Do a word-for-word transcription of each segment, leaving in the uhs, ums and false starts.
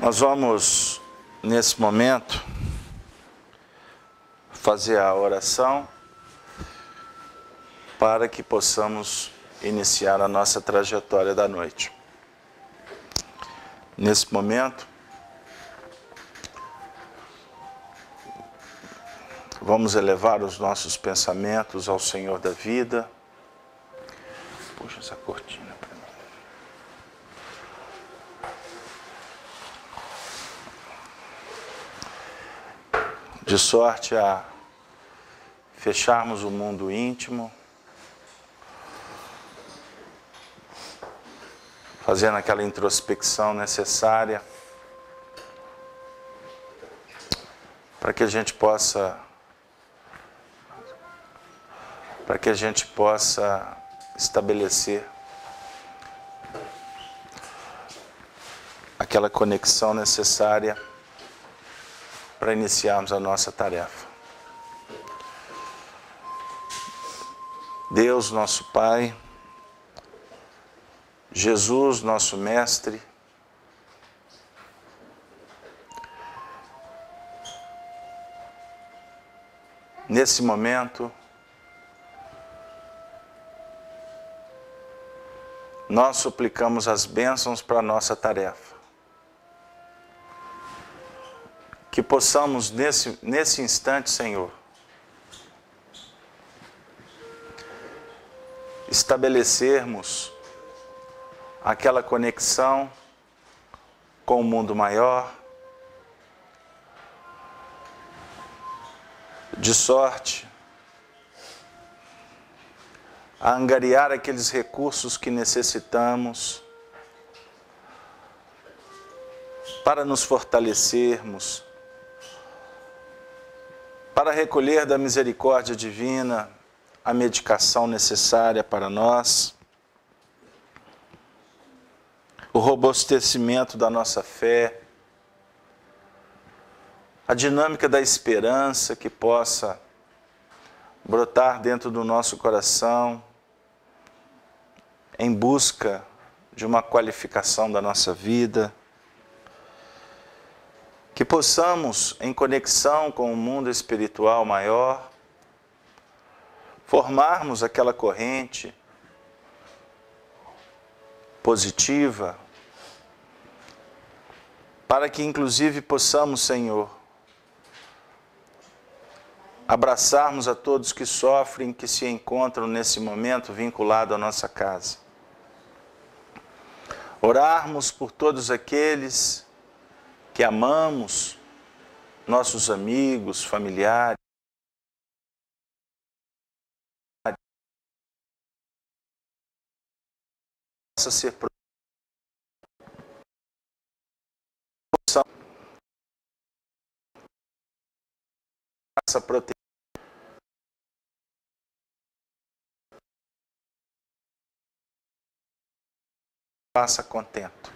Nós vamos, nesse momento, fazer a oração para que possamos iniciar a nossa trajetória da noite. Nesse momento, vamos elevar os nossos pensamentos ao Senhor da vida. Puxa essa cortina para mim. De sorte a fecharmos o mundo íntimo, fazendo aquela introspecção necessária para que a gente possa para que a gente possa estabelecer aquela conexão necessária para iniciarmos a nossa tarefa. Deus, nosso Pai, Jesus, nosso Mestre, nesse momento, nós suplicamos as bênçãos para a nossa tarefa. Que possamos, nesse, nesse instante, Senhor, estabelecermos aquela conexão com o mundo maior, de sorte a angariar aqueles recursos que necessitamos para nos fortalecermos, para recolher da misericórdia divina a medicação necessária para nós, o robustecimento da nossa fé, a dinâmica da esperança que possa brotar dentro do nosso coração em busca de uma qualificação da nossa vida, que possamos, em conexão com o mundo espiritual maior, formarmos aquela corrente positiva, para que inclusive possamos, Senhor, abraçarmos a todos que sofrem, que se encontram nesse momento vinculados à nossa casa. Orarmos por todos aqueles que amamos, nossos amigos, familiares, possa ser essa proteção. Faça contento.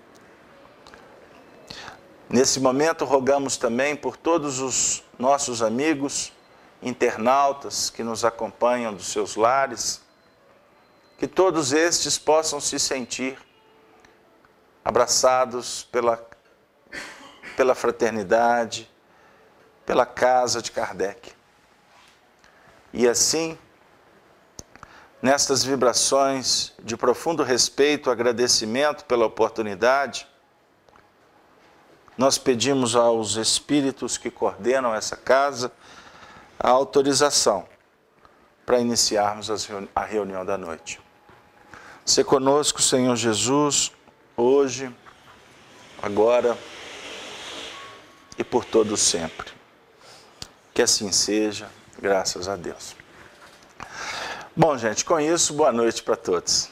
Nesse momento, rogamos também por todos os nossos amigos, internautas que nos acompanham dos seus lares, que todos estes possam se sentir abraçados pela, pela fraternidade, pela casa de Kardec. E assim, nestas vibrações de profundo respeito e agradecimento pela oportunidade, nós pedimos aos espíritos que coordenam essa casa a autorização para iniciarmos a reunião da noite. Se conosco, Senhor Jesus, hoje, agora e por todo sempre. Que assim seja, graças a Deus. Bom, gente, com isso, boa noite para todos.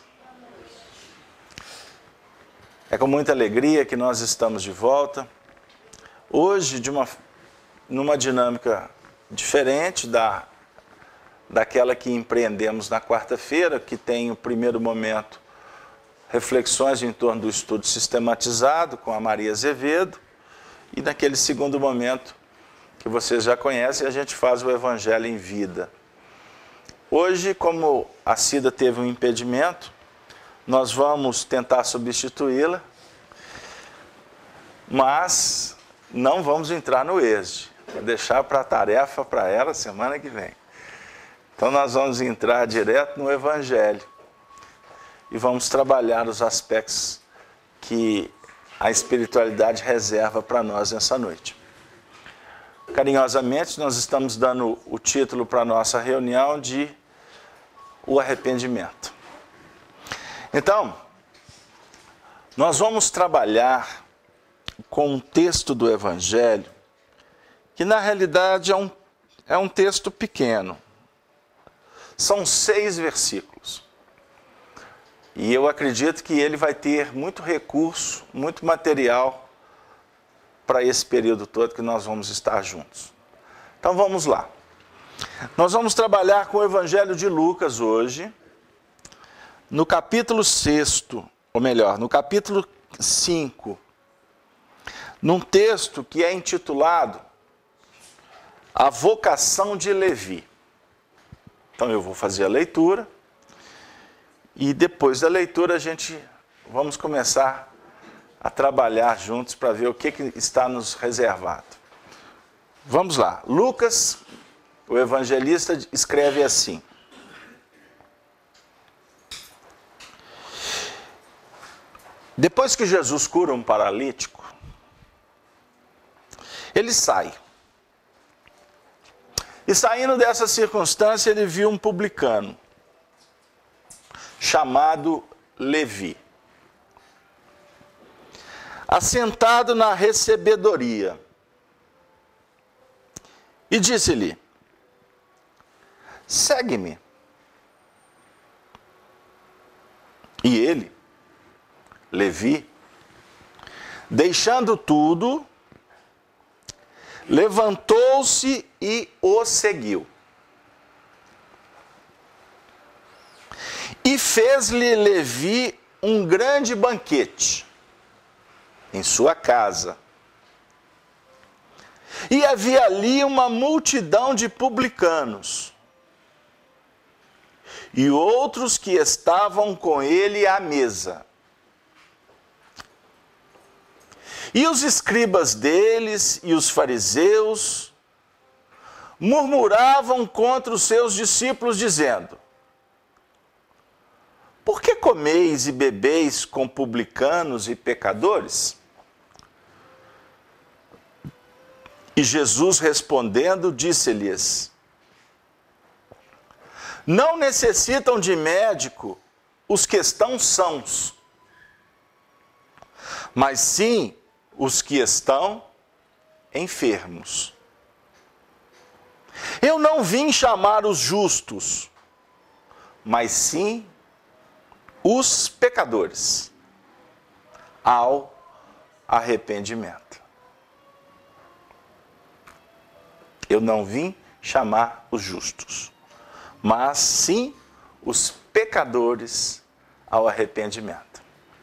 É com muita alegria que nós estamos de volta. Hoje, de uma, numa dinâmica diferente da, daquela que empreendemos na quarta-feira, que tem o primeiro momento, reflexões em torno do estudo sistematizado com a Maria Azevedo, e naquele segundo momento, que vocês já conhecem, a gente faz o Evangelho em Vida. Hoje, como a Cida teve um impedimento, nós vamos tentar substituí-la mas não vamos entrar no ESD. Vou deixar para a tarefa para ela semana que vem. Então nós vamos entrar direto no Evangelho e vamos trabalhar os aspectos que a espiritualidade reserva para nós nessa noite. Carinhosamente, nós estamos dando o título para a nossa reunião de O Arrependimento. Então, nós vamos trabalhar com um texto do Evangelho que, na realidade, é um, é um texto pequeno. São seis versículos. E eu acredito que ele vai ter muito recurso, muito material para esse período todo que nós vamos estar juntos. Então vamos lá. Nós vamos trabalhar com o Evangelho de Lucas hoje, no capítulo seis, ou melhor, no capítulo cinco, num texto que é intitulado A Vocação de Levi. Então eu vou fazer a leitura e depois da leitura a gente vamos começar a trabalhar juntos para ver o que, que está nos reservado. Vamos lá. Lucas, o evangelista, escreve assim. Depois que Jesus cura um paralítico, ele sai. E saindo dessa circunstância, ele viu um publicano, chamado Levi, assentado na recebedoria. E disse-lhe: segue-me. E ele, Levi, deixando tudo, levantou-se e o seguiu. E fez-lhe Levi um grande banquete em sua casa. E havia ali uma multidão de publicanos e outros que estavam com ele à mesa. E os escribas deles e os fariseus murmuravam contra os seus discípulos, dizendo: por que comeis e bebeis com publicanos e pecadores? E Jesus respondendo, disse-lhes: não necessitam de médico os que estão sãos, mas sim os que estão enfermos. Eu não vim chamar os justos, mas sim os pecadores ao arrependimento. Eu não vim chamar os justos, mas sim os pecadores ao arrependimento.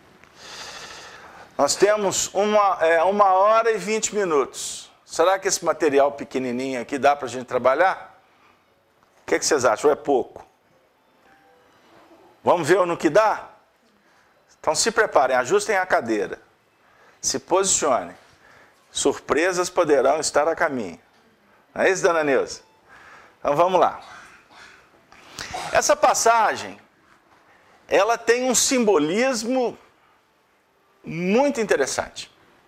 Nós temos uma, é, uma hora e vinte minutos. Será que esse material pequenininho aqui dá para a gente trabalhar? O que, que vocês acham? Ou é pouco? Vamos ver no que dá? Então se preparem, ajustem a cadeira, se posicionem. Surpresas poderão estar a caminho. Não é isso, dona Neuza? Então vamos lá. Essa passagem, ela tem um simbolismo muito interessante.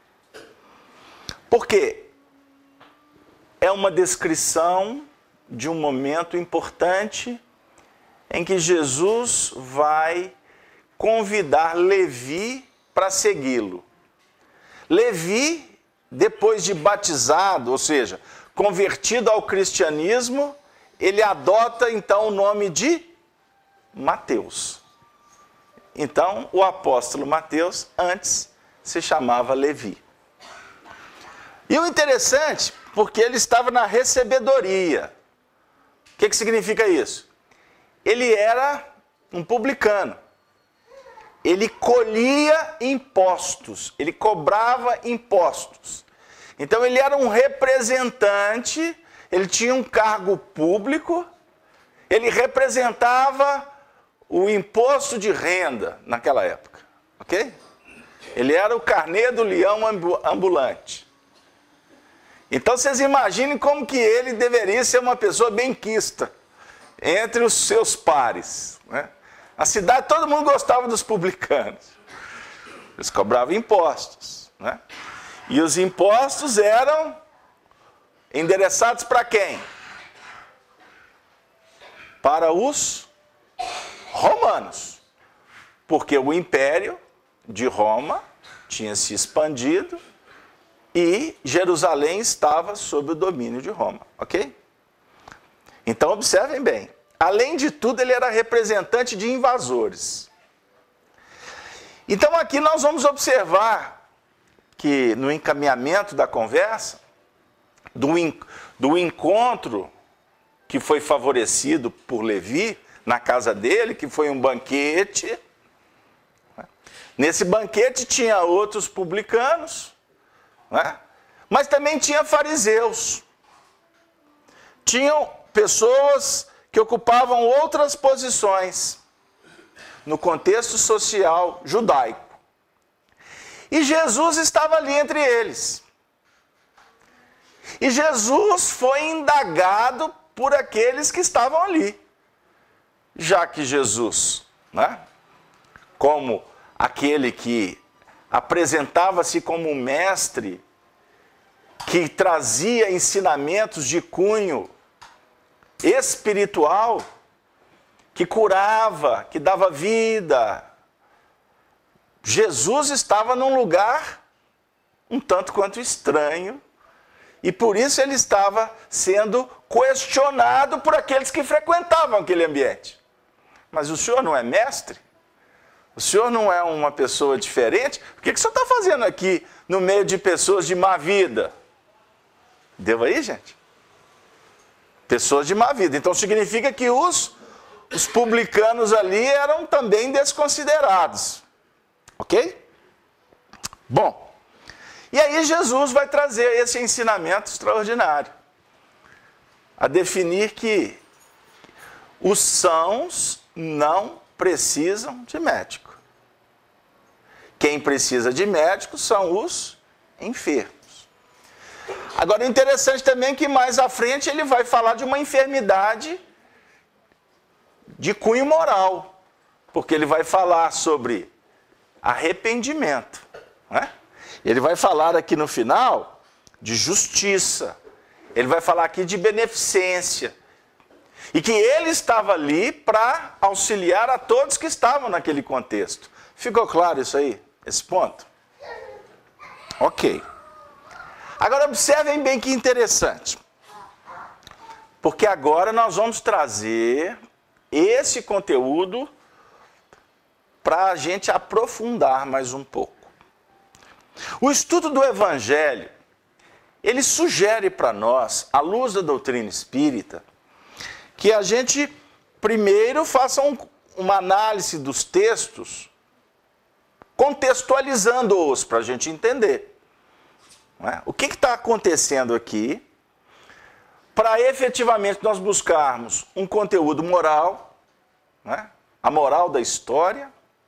Porque é uma descrição de um momento importante em que Jesus vai convidar Levi para segui-lo. Levi, depois de batizado, ou seja, convertido ao cristianismo, ele adota então o nome de Mateus. Então, o apóstolo Mateus antes se chamava Levi. E o interessante, porque ele estava na recebedoria. O que, que significa isso? Ele era um publicano. Ele colhia impostos, ele cobrava impostos. Então ele era um representante, ele tinha um cargo público, ele representava o imposto de renda naquela época, ok? Ele era o carnê do leão ambulante. Então vocês imaginem como que ele deveria ser uma pessoa benquista entre os seus pares, né? A cidade, todo mundo gostava dos publicanos. Eles cobravam impostos, né? E os impostos eram endereçados para quem? Para os romanos. Porque o império de Roma tinha se expandido e Jerusalém estava sob o domínio de Roma, ok? Então observem bem, além de tudo ele era representante de invasores. Então aqui nós vamos observar que no encaminhamento da conversa, do, do encontro que foi favorecido por Levi na casa dele, que foi um banquete. Nesse banquete tinha outros publicanos, né? Mas também tinha fariseus. Tinham pessoas que ocupavam outras posições no contexto social judaico. E Jesus estava ali entre eles. E Jesus foi indagado por aqueles que estavam ali. Já que Jesus, né, como aquele que apresentava-se como um mestre, que trazia ensinamentos de cunho espiritual, que curava, que dava vida, Jesus estava num lugar um tanto quanto estranho, e por isso ele estava sendo questionado por aqueles que frequentavam aquele ambiente. Mas o senhor não é mestre? O senhor não é uma pessoa diferente? O que, que o senhor está fazendo aqui no meio de pessoas de má vida? Deu aí, gente? Pessoas de má vida. Então significa que os, os publicanos ali eram também desconsiderados. Ok? Bom, e aí Jesus vai trazer esse ensinamento extraordinário. A definir que os sãos não precisam de médico. Quem precisa de médico são os enfermos. Agora, o interessante também é que mais à frente ele vai falar de uma enfermidade de cunho moral. Porque ele vai falar sobre arrependimento, né? Ele vai falar aqui no final de justiça. Ele vai falar aqui de beneficência. E que ele estava ali para auxiliar a todos que estavam naquele contexto. Ficou claro isso aí? Esse ponto? Ok. Agora observem bem que interessante. Porque agora nós vamos trazer esse conteúdo para a gente aprofundar mais um pouco. O estudo do Evangelho, ele sugere para nós, à luz da doutrina espírita, que a gente primeiro faça um, uma análise dos textos, contextualizando-os para a gente entender. Não é? O que está acontecendo aqui, para efetivamente nós buscarmos um conteúdo moral, não é? A moral da história,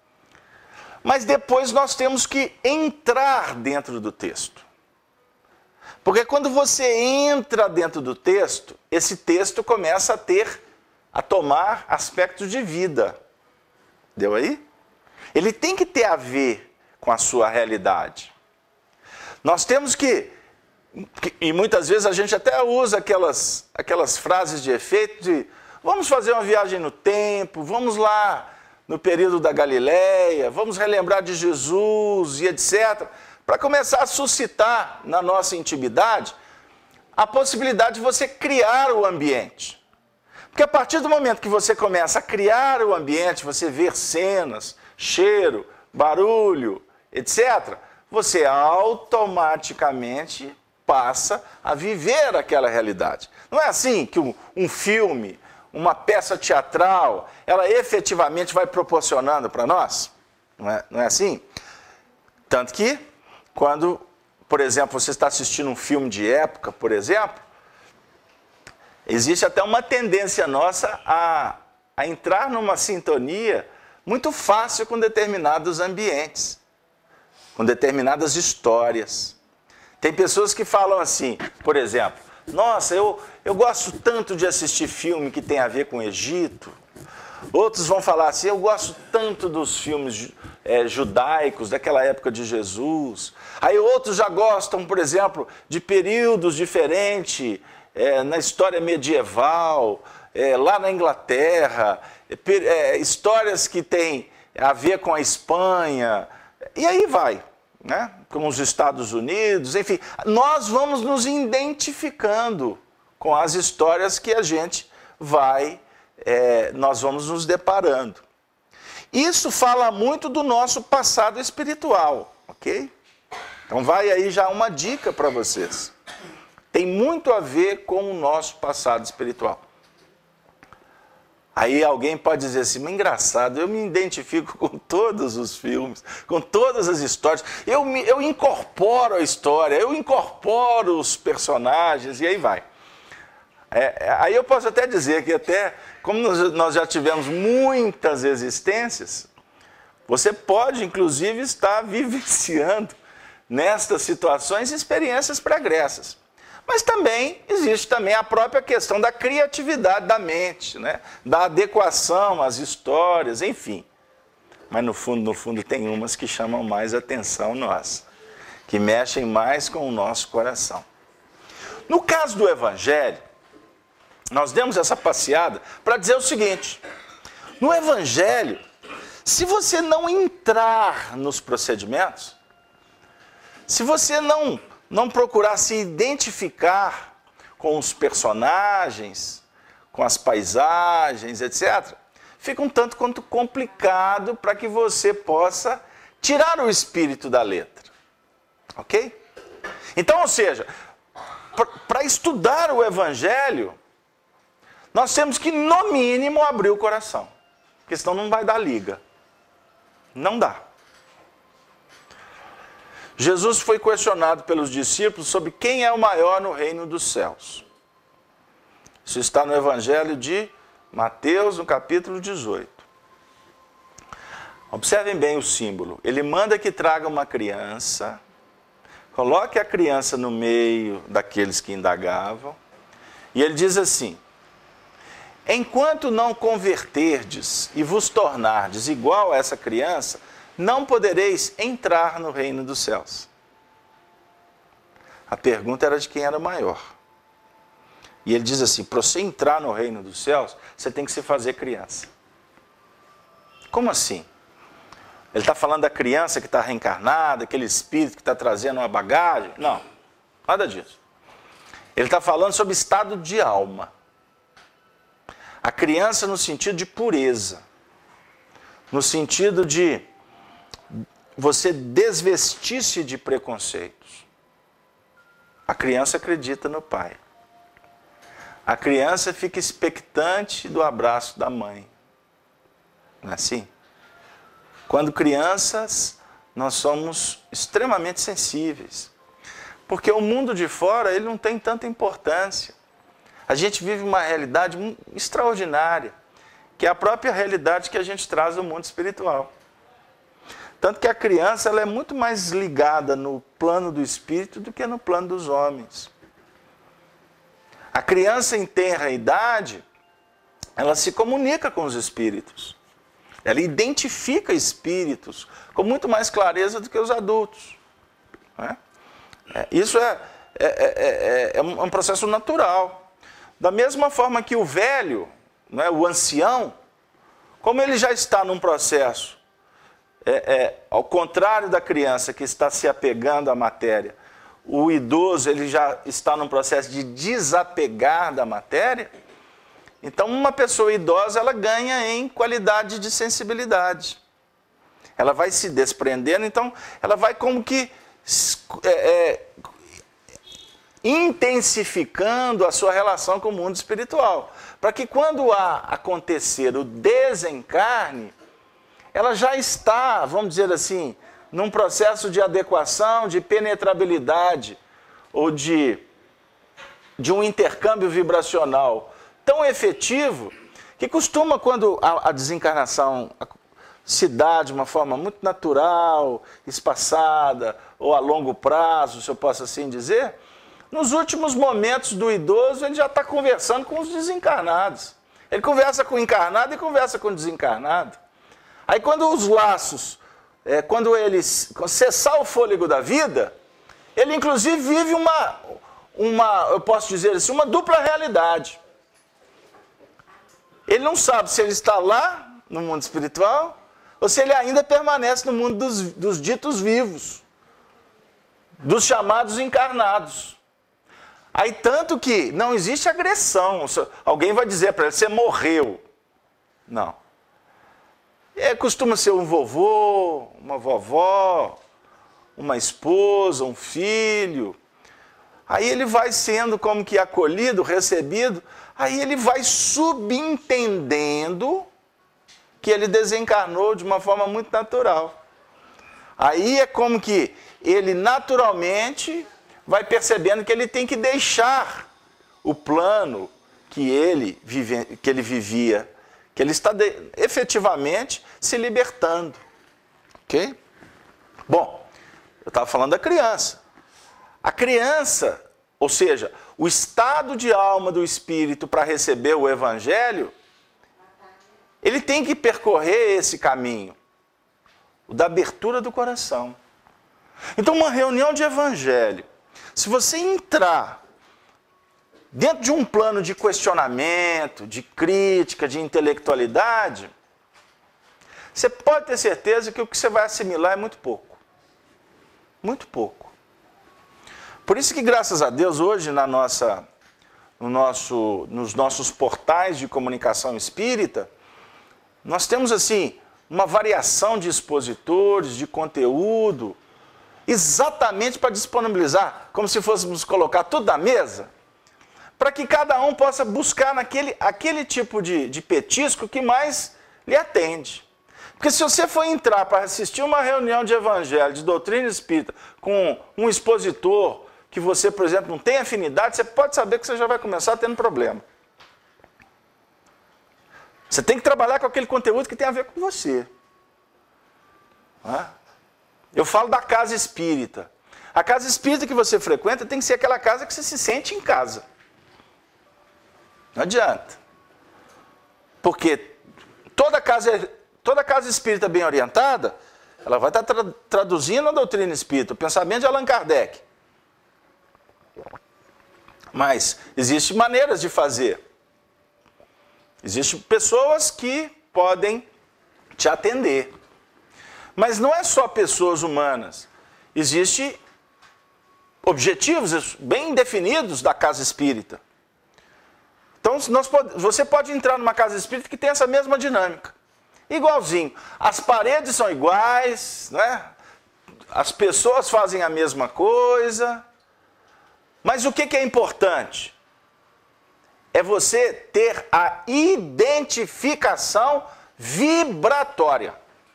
mas depois nós temos que entrar dentro do texto. Porque quando você entra dentro do texto, esse texto começa a ter, a tomar aspectos de vida. Deu aí? Ele tem que ter a ver com a sua realidade. Nós temos que, e muitas vezes a gente até usa aquelas, aquelas frases de efeito de vamos fazer uma viagem no tempo, vamos lá no período da Galileia, vamos relembrar de Jesus e etcétera, para começar a suscitar na nossa intimidade a possibilidade de você criar o ambiente. Porque a partir do momento que você começa a criar o ambiente, você ver cenas, cheiro, barulho, etcétera, você automaticamente passa a viver aquela realidade. Não é assim que um, um filme, uma peça teatral, ela efetivamente vai proporcionando para nós? Não é, não é assim? Tanto que, quando, por exemplo, você está assistindo um filme de época, por exemplo, existe até uma tendência nossa a, a entrar numa sintonia muito fácil com determinados ambientes. com determinadas histórias. Tem pessoas que falam assim, por exemplo, nossa, eu, eu gosto tanto de assistir filme que tem a ver com o Egito. Outros vão falar assim, eu gosto tanto dos filmes é, judaicos, daquela época de Jesus. Aí outros já gostam, por exemplo, de períodos diferentes, é, na história medieval, é, lá na Inglaterra, é, histórias que têm a ver com a Espanha, e aí vai, né? Com os Estados Unidos, enfim. Nós vamos nos identificando com as histórias que a gente vai, é, nós vamos nos deparando. Isso fala muito do nosso passado espiritual, ok? Então vai aí já uma dica para vocês. Tem muito a ver com o nosso passado espiritual. Aí alguém pode dizer assim, mas engraçado, eu me identifico com todos os filmes, com todas as histórias, eu, me, eu incorporo a história, eu incorporo os personagens, e aí vai. É, aí eu posso até dizer que até, como nós já tivemos muitas existências, você pode inclusive estar vivenciando nestas situações experiências pregressas. Mas também existe também a própria questão da criatividade da mente, né? Da adequação às histórias, enfim. Mas no fundo, no fundo, tem umas que chamam mais atenção nossa, que mexem mais com o nosso coração. No caso do Evangelho, nós demos essa passeada para dizer o seguinte, no Evangelho, se você não entrar nos procedimentos, se você não... não procurar se identificar com os personagens, com as paisagens, etcétera, fica um tanto quanto complicado para que você possa tirar o espírito da letra. Ok? Então, ou seja, para estudar o Evangelho, nós temos que, no mínimo, abrir o coração. Porque senão não vai dar liga. Não dá. Jesus foi questionado pelos discípulos sobre quem é o maior no reino dos céus. Isso está no Evangelho de Mateus, no capítulo dezoito. Observem bem o símbolo. Ele manda que traga uma criança, coloque a criança no meio daqueles que indagavam, e ele diz assim, enquanto não converterdes e vos tornardes igual a essa criança, não podereis entrar no reino dos céus. A pergunta era de quem era maior. E ele diz assim, para você entrar no reino dos céus, você tem que se fazer criança. Como assim? Ele está falando da criança que está reencarnada, aquele espírito que está trazendo uma bagagem? Não, nada disso. Ele está falando sobre estado de alma. A criança no sentido de pureza. No sentido de você desvestir-se de preconceitos. A criança acredita no pai. A criança fica expectante do abraço da mãe. Não é assim? Quando crianças, nós somos extremamente sensíveis. Porque o mundo de fora, ele não tem tanta importância. A gente vive uma realidade extraordinária, que é a própria realidade que a gente traz do mundo espiritual. Tanto que a criança ela é muito mais ligada no plano do espírito do que no plano dos homens. A criança em tenra idade, ela se comunica com os espíritos. Ela identifica espíritos com muito mais clareza do que os adultos. Né? É, isso é, é, é, é, é um processo natural. Da mesma forma que o velho, né, o ancião, como ele já está num processo, é, é, ao contrário da criança que está se apegando à matéria, o idoso ele já está num processo de desapegar da matéria. Então uma pessoa idosa ela ganha em qualidade de sensibilidade. Ela vai se desprendendo, então ela vai como que é, é, intensificando a sua relação com o mundo espiritual. Para que quando há acontecer o desencarne, ela já está, vamos dizer assim, num processo de adequação, de penetrabilidade, ou de, de um intercâmbio vibracional tão efetivo, que costuma, quando a, a desencarnação se dá de uma forma muito natural, espaçada, ou a longo prazo, se eu posso assim dizer, nos últimos momentos do idoso ele já está conversando com os desencarnados. Ele conversa com o encarnado e conversa com o desencarnado. Aí quando os laços, é, quando ele cessar o fôlego da vida, ele inclusive vive uma, uma, eu posso dizer assim, uma dupla realidade. Ele não sabe se ele está lá no mundo espiritual ou se ele ainda permanece no mundo dos, dos ditos vivos, dos chamados encarnados. Aí tanto que não existe agressão. Alguém vai dizer para ele, você morreu. Não. É, costuma ser um vovô, uma vovó, uma esposa, um filho. Aí ele vai sendo como que acolhido, recebido. Aí ele vai subentendendo que ele desencarnou de uma forma muito natural. Aí é como que ele naturalmente vai percebendo que ele tem que deixar o plano que ele, vive, que ele vivia, que ele está de, efetivamente se libertando. Ok? Bom, eu estava falando da criança. A criança, ou seja, o estado de alma do espírito para receber o evangelho, ele tem que percorrer esse caminho, o da abertura do coração. Então, uma reunião de evangelho, se você entrar dentro de um plano de questionamento, de crítica, de intelectualidade, você pode ter certeza que o que você vai assimilar é muito pouco. Muito pouco. Por isso que, graças a Deus, hoje na nossa, no nosso, nos nossos portais de comunicação espírita, nós temos assim uma variação de expositores, de conteúdo, exatamente para disponibilizar, como se fôssemos colocar tudo na mesa, para que cada um possa buscar naquele aquele tipo de, de petisco que mais lhe atende. Porque se você for entrar para assistir uma reunião de evangelho, de doutrina espírita, com um expositor que você, por exemplo, não tem afinidade, você pode saber que você já vai começar tendo problema. Você tem que trabalhar com aquele conteúdo que tem a ver com você. Eu falo da casa espírita. A casa espírita que você frequenta tem que ser aquela casa que você se sente em casa. Não adianta. Porque toda casa, toda casa espírita bem orientada, ela vai estar tra traduzindo a doutrina espírita, o pensamento de Allan Kardec. Mas existem maneiras de fazer. Existem pessoas que podem te atender. Mas não é só pessoas humanas. Existem objetivos bem definidos da casa espírita. Então nós pode, você pode entrar numa casa espírita que tem essa mesma dinâmica. Igualzinho. As paredes são iguais, né? As pessoas fazem a mesma coisa. Mas o que, que é importante? É você ter a identificação vibratória.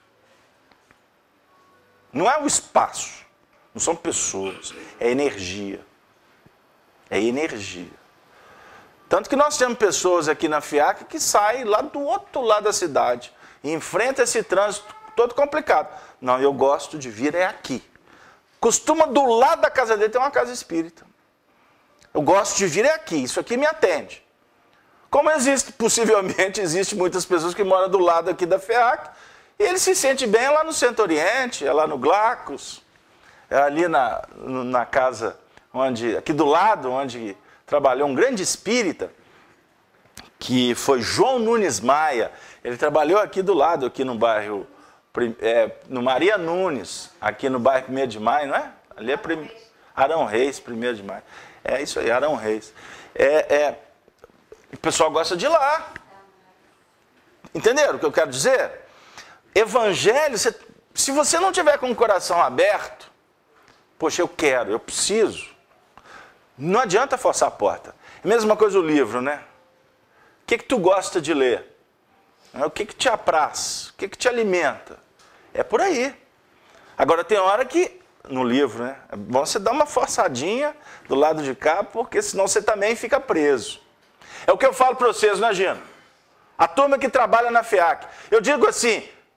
Não é o espaço, não são pessoas, é energia. É energia. Tanto que nós temos pessoas aqui na FIAC que saem lá do outro lado da cidade e enfrentam esse trânsito todo complicado. Não, eu gosto de vir é aqui. Costuma do lado da casa dele ter uma casa espírita. Eu gosto de vir é aqui, isso aqui me atende. Como existe, possivelmente, existe muitas pessoas que moram do lado aqui da FIAC, e ele se sente bem lá no Centro Oriente, é lá no Glacos, é ali na, na casa, onde, aqui do lado, onde trabalhou um grande espírita, que foi João Nunes Maia. Ele trabalhou aqui do lado, aqui no bairro, é, no Maria Nunes, aqui no bairro primeiro de maio, não é? Ali é prim... Arão Reis, primeiro de maio. É isso aí, Arão Reis. É, é... O pessoal gosta de ir lá. Entenderam o que eu quero dizer? Evangelho, você... se você não tiver com o coração aberto, poxa, eu quero, eu preciso, não adianta forçar a porta. Mesma coisa o livro, né? O que que tu gosta de ler? O que que te apraz? O que que te alimenta? É por aí. Agora tem hora que, no livro, né? É bom você dar uma forçadinha do lado de cá, porque senão você também fica preso. É o que eu falo para vocês, né, Gino? A turma que trabalha na FIAC. Eu digo assim,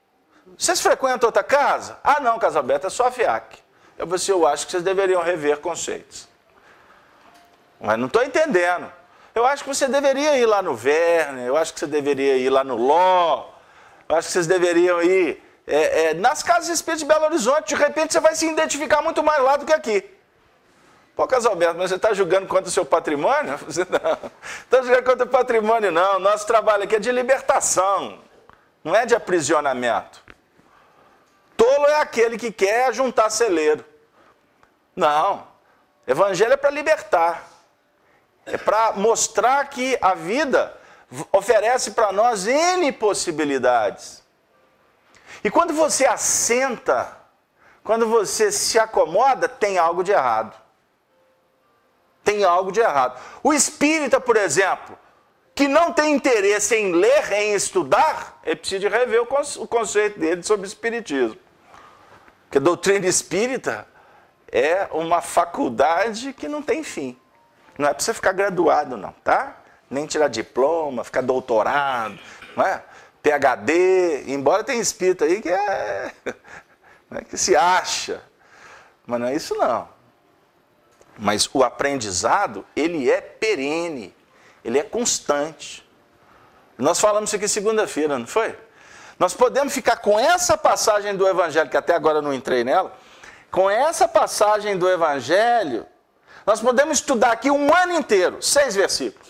Vocês frequentam outra casa? Ah, não, Casa Aberta é só a FIAC. Eu falei assim, eu acho que vocês deveriam rever conceitos. Mas não estou entendendo. Eu acho que você deveria ir lá no Verne, eu acho que você deveria ir lá no Ló, eu acho que vocês deveriam ir é, é, nas casas espíritas de Belo Horizonte. De repente você vai se identificar muito mais lá do que aqui. Pô, Casalberto, mas você está julgando contra o seu patrimônio? Você não está julgando contra o patrimônio, não. Nosso trabalho aqui é de libertação, não é de aprisionamento. Tolo é aquele que quer juntar celeiro. Não. Evangelho é para libertar. É para mostrar que a vida oferece para nós N possibilidades. E quando você assenta, quando você se acomoda, tem algo de errado. Tem algo de errado. O espírita, por exemplo, que não tem interesse em ler, em estudar, ele precisa de rever o conceito dele sobre o espiritismo. Porque a doutrina espírita é uma faculdade que não tem fim. Não é para você ficar graduado, não, tá? Nem tirar diploma, ficar doutorado, não é? P H D, embora tenha espírito aí que é, né, que se acha. Mas não é isso, não. Mas o aprendizado, ele é perene, ele é constante. Nós falamos isso aqui segunda-feira, não foi? Nós podemos ficar com essa passagem do Evangelho, que até agora eu não entrei nela, com essa passagem do Evangelho, nós podemos estudar aqui um ano inteiro, seis versículos.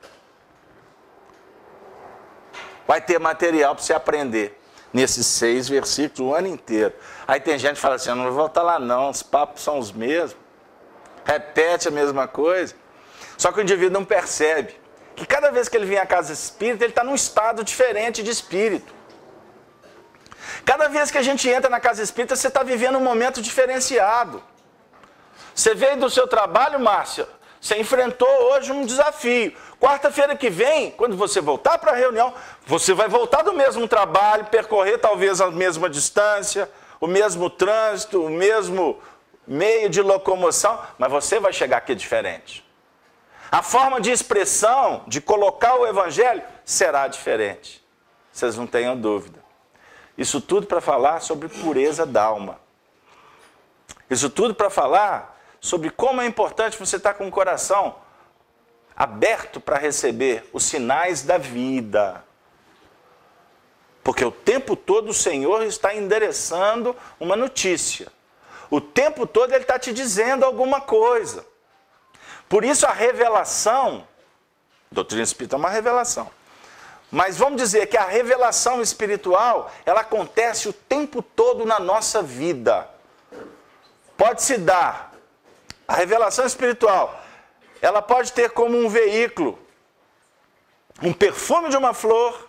Vai ter material para você aprender nesses seis versículos o ano inteiro. Aí tem gente que fala assim, eu não vou voltar lá não, os papos são os mesmos. Repete a mesma coisa. Só que o indivíduo não percebe que cada vez que ele vem à casa espírita, ele está num estado diferente de espírito. Cada vez que a gente entra na casa espírita, você está vivendo um momento diferenciado. Você veio do seu trabalho, Márcia, você enfrentou hoje um desafio. Quarta-feira que vem, quando você voltar para a reunião, você vai voltar do mesmo trabalho, percorrer talvez a mesma distância, o mesmo trânsito, o mesmo meio de locomoção, mas você vai chegar aqui diferente. A forma de expressão, de colocar o Evangelho, será diferente. Vocês não tenham dúvida. Isso tudo para falar sobre pureza da alma. Isso tudo para falar sobre como é importante você estar com o coração aberto para receber os sinais da vida. Porque o tempo todo o Senhor está endereçando uma notícia. O tempo todo Ele está te dizendo alguma coisa. Por isso a revelação, doutrina espírita é uma revelação. Mas vamos dizer que a revelação espiritual, ela acontece o tempo todo na nossa vida. Pode se dar, a revelação espiritual, ela pode ter como um veículo, um perfume de uma flor,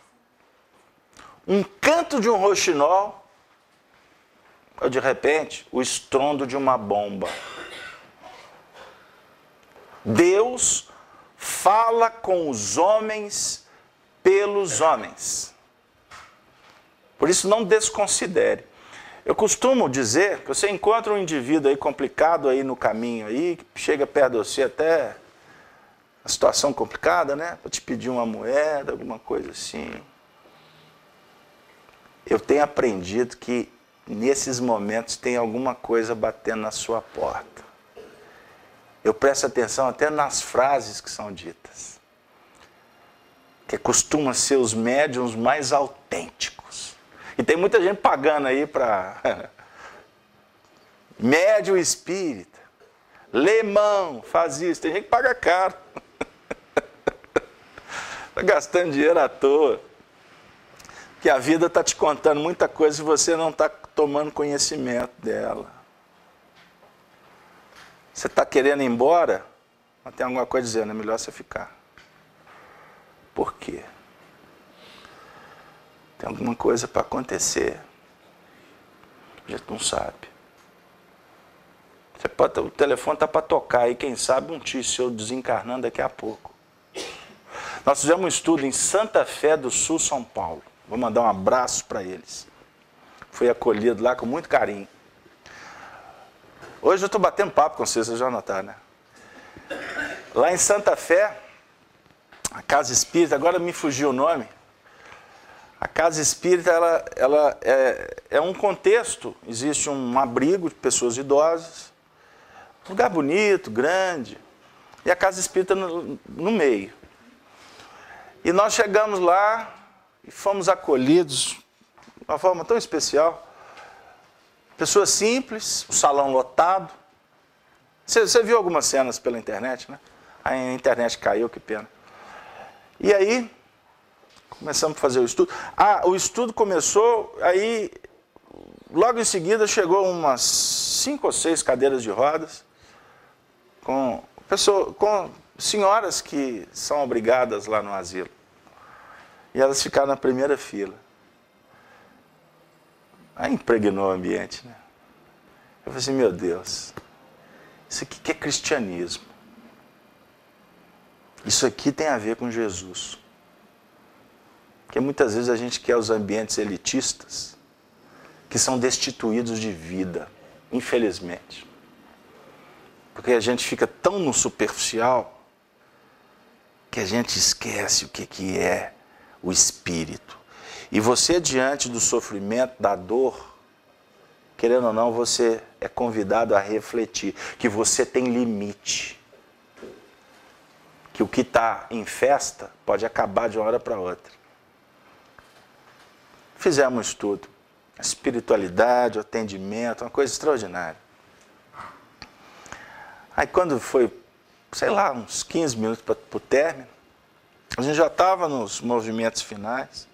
um canto de um roxinol, ou de repente, o estrondo de uma bomba. Deus fala com os homens pelos homens. Por isso não desconsidere. Eu costumo dizer que você encontra um indivíduo aí complicado aí no caminho aí, que chega perto de você até a situação complicada, né? Para te pedir uma moeda, alguma coisa assim. Eu tenho aprendido que nesses momentos tem alguma coisa batendo na sua porta. Eu presto atenção até nas frases que são ditas. Que costumam ser os médiuns mais autênticos. E tem muita gente pagando aí para médium espírita. Lemão, faz isso. Tem gente que paga caro. Está gastando dinheiro à toa. Que a vida está te contando muita coisa e você não está tomando conhecimento dela. Você está querendo ir embora, mas tem alguma coisa dizendo, é melhor você ficar. Por quê? Tem alguma coisa para acontecer. A gente não sabe. Você pode, o telefone está para tocar aí, quem sabe um tio seu desencarnando daqui a pouco. Nós fizemos um estudo em Santa Fé do Sul, São Paulo. Vou mandar um abraço para eles. Fui acolhido lá com muito carinho. Hoje eu estou batendo papo com vocês, vocês já notaram, né? Lá em Santa Fé, a Casa Espírita, agora me fugiu o nome. A casa espírita ela, ela é, é um contexto, existe um abrigo de pessoas idosas, um lugar bonito, grande, e a casa espírita no, no meio. E nós chegamos lá e fomos acolhidos de uma forma tão especial. Pessoas simples, o salão lotado. Você, você viu algumas cenas pela internet, né? A internet caiu, que pena. E aí, começamos a fazer o estudo. Ah, o estudo começou, aí, logo em seguida, chegou umas cinco ou seis cadeiras de rodas, com, pessoa, com senhoras que são obrigadas lá no asilo. E elas ficaram na primeira fila. Aí impregnou o ambiente, né? Eu falei assim, meu Deus, isso aqui que é cristianismo. Isso aqui tem a ver com Jesus. Porque muitas vezes a gente quer os ambientes elitistas, que são destituídos de vida, infelizmente. Porque a gente fica tão no superficial, que a gente esquece o que, que é o espírito. E você, diante do sofrimento, da dor, querendo ou não, você é convidado a refletir que você tem limite. Que o que está em festa pode acabar de uma hora para outra. Fizemos um estudo. A espiritualidade, o atendimento, uma coisa extraordinária. Aí quando foi, sei lá, uns quinze minutos para o término, a gente já estava nos movimentos finais.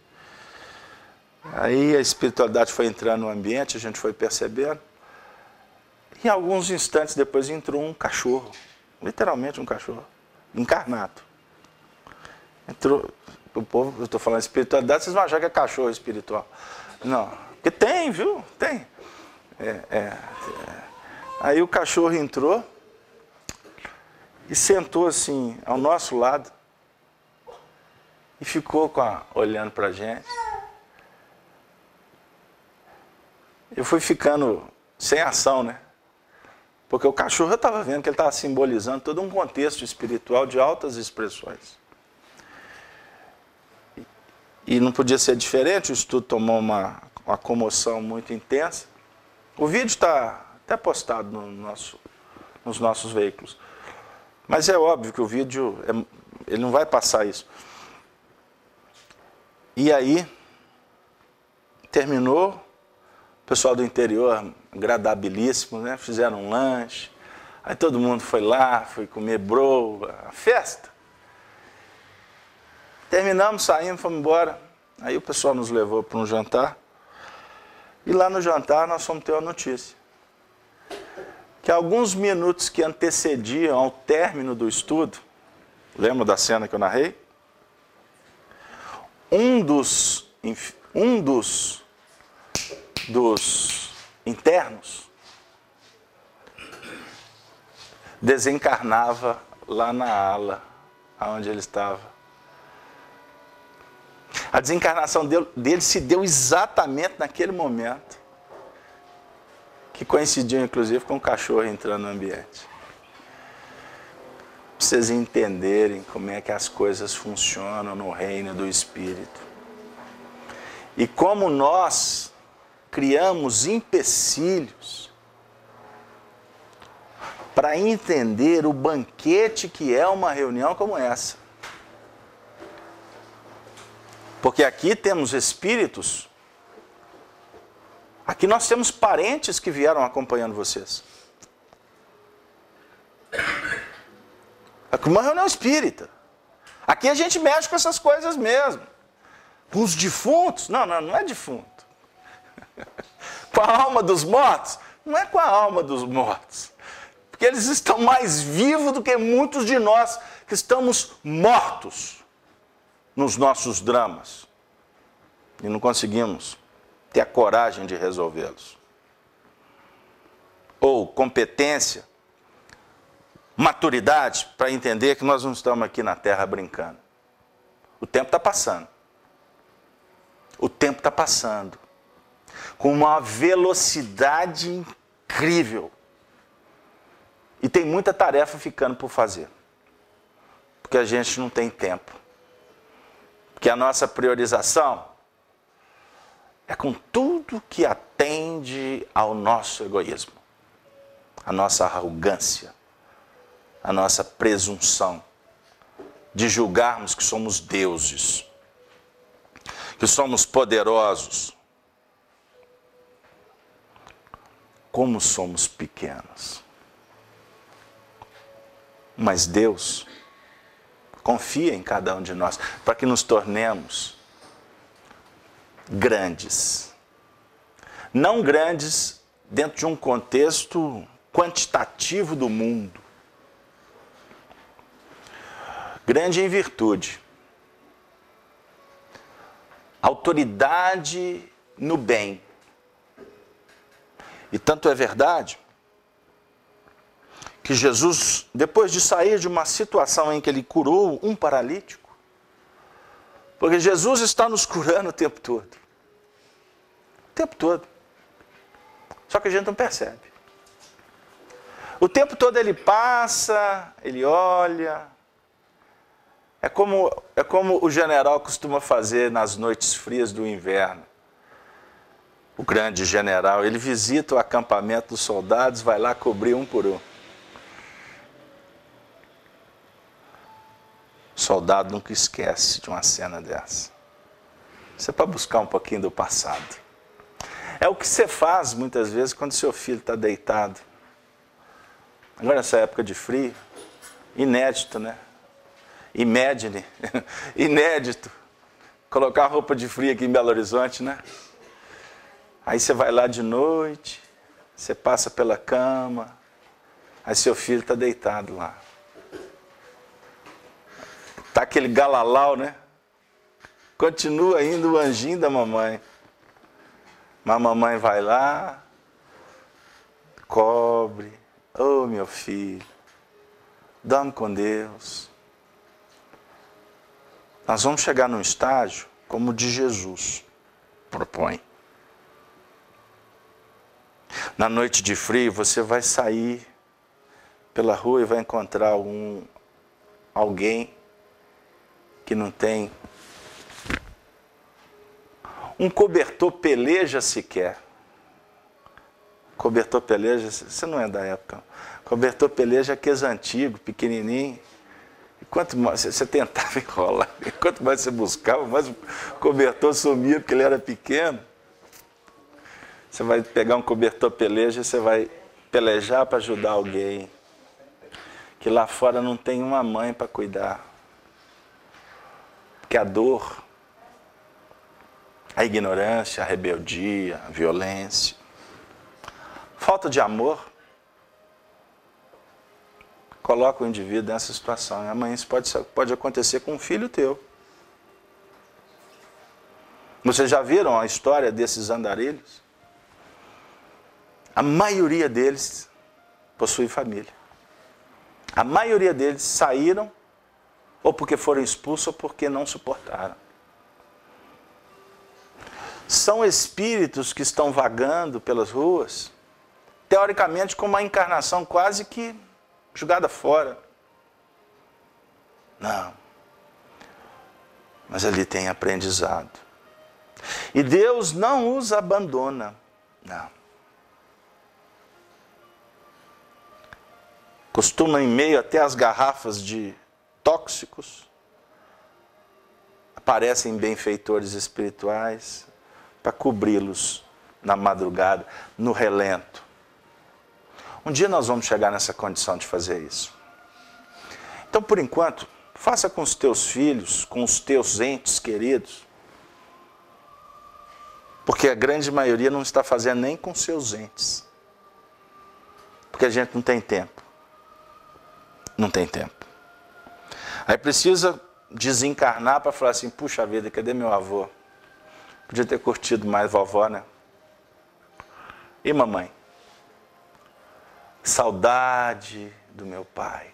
Aí a espiritualidade foi entrando no ambiente, a gente foi percebendo. E alguns instantes depois entrou um cachorro, literalmente um cachorro, encarnado. Entrou, o povo, eu estou falando espiritualidade, vocês vão achar que é cachorro espiritual. Não, porque tem, viu? Tem. É, é, é. Aí o cachorro entrou e sentou assim ao nosso lado e ficou com a, olhando para a gente. Eu fui ficando sem ação, né? Porque o cachorro eu estava vendo que ele estava simbolizando todo um contexto espiritual de altas expressões. E, e não podia ser diferente, o estudo tomou uma, uma comoção muito intensa. O vídeo está até postado no nosso, nos nossos veículos. Mas é óbvio que o vídeo, é, ele não vai passar isso. E aí, terminou, o pessoal do interior, agradabilíssimo, né? Fizeram um lanche, aí todo mundo foi lá, foi comer broa, a festa. Terminamos, saímos, fomos embora. Aí o pessoal nos levou para um jantar, e lá no jantar nós fomos ter uma notícia. Que alguns minutos que antecediam ao término do estudo, lembra da cena que eu narrei? Um dos, um dos, dos internos desencarnava lá na ala, onde ele estava. A desencarnação dele, dele se deu exatamente naquele momento, que coincidiu inclusive com o cachorro entrando no ambiente. Para vocês entenderem como é que as coisas funcionam no reino do Espírito. E como nós criamos empecilhos para entender o banquete que é uma reunião como essa. Porque aqui temos espíritos, aqui nós temos parentes que vieram acompanhando vocês. Aqui é uma reunião espírita. Aqui a gente mexe com essas coisas mesmo. Com os defuntos? Não, não, não é defunto. Com a alma dos mortos? Não é com a alma dos mortos. Porque eles estão mais vivos do que muitos de nós que estamos mortos nos nossos dramas. E não conseguimos ter a coragem de resolvê-los. Ou competência, maturidade para entender que nós não estamos aqui na Terra brincando. O tempo está passando. O tempo está passando. Com uma velocidade incrível. E tem muita tarefa ficando por fazer. Porque a gente não tem tempo. Porque a nossa priorização é com tudo que atende ao nosso egoísmo, a nossa arrogância, a nossa presunção de julgarmos que somos deuses, que somos poderosos. Como somos pequenos. Mas Deus confia em cada um de nós para que nos tornemos grandes. Não grandes dentro de um contexto quantitativo do mundo. Grande em virtude. Autoridade no bem. E tanto é verdade que Jesus, depois de sair de uma situação em que ele curou um paralítico, porque Jesus está nos curando o tempo todo. O tempo todo. Só que a gente não percebe. O tempo todo ele passa, ele olha. É como, é como o general costuma fazer nas noites frias do inverno. O grande general, ele visita o acampamento dos soldados, vai lá cobrir um por um. O soldado nunca esquece de uma cena dessa. Isso é para buscar um pouquinho do passado. É o que você faz muitas vezes quando seu filho está deitado. Agora nessa época de frio, inédito, né? Imagine, inédito. Colocar roupa de frio aqui em Belo Horizonte, né? Aí você vai lá de noite, você passa pela cama, aí seu filho está deitado lá. Está aquele galalau, né? Continua ainda o anjinho da mamãe. Mas a mamãe vai lá, cobre. Oh, meu filho, dorme com Deus. Nós vamos chegar num estágio como o de Jesus propõe. Na noite de frio, você vai sair pela rua e vai encontrar um, alguém que não tem um cobertor peleja sequer. Cobertor peleja, você não é da época. Cobertor peleja é aqueles antigos, pequenininho. E quanto mais você tentava enrolar, quanto mais você buscava, mais o cobertor sumia porque ele era pequeno. Você vai pegar um cobertor peleja e você vai pelejar para ajudar alguém que lá fora não tem uma mãe para cuidar. Porque a dor, a ignorância, a rebeldia, a violência, falta de amor, coloca o indivíduo nessa situação. E amanhã isso pode, pode acontecer com um filho teu. Vocês já viram a história desses andarilhos? A maioria deles possui família. A maioria deles saíram ou porque foram expulsos ou porque não suportaram. São espíritos que estão vagando pelas ruas, teoricamente com uma encarnação quase que jogada fora. Não. Mas ali tem aprendizado. E Deus não os abandona. Não. Costuma, em meio até as garrafas de tóxicos, aparecem benfeitores espirituais para cobri-los na madrugada, no relento. Um dia nós vamos chegar nessa condição de fazer isso. Então, por enquanto, faça com os teus filhos, com os teus entes queridos, porque a grande maioria não está fazendo nem com seus entes, porque a gente não tem tempo. Não tem tempo. Aí precisa desencarnar para falar assim, puxa vida, cadê meu avô? Podia ter curtido mais vovó, né? E mamãe? Saudade do meu pai.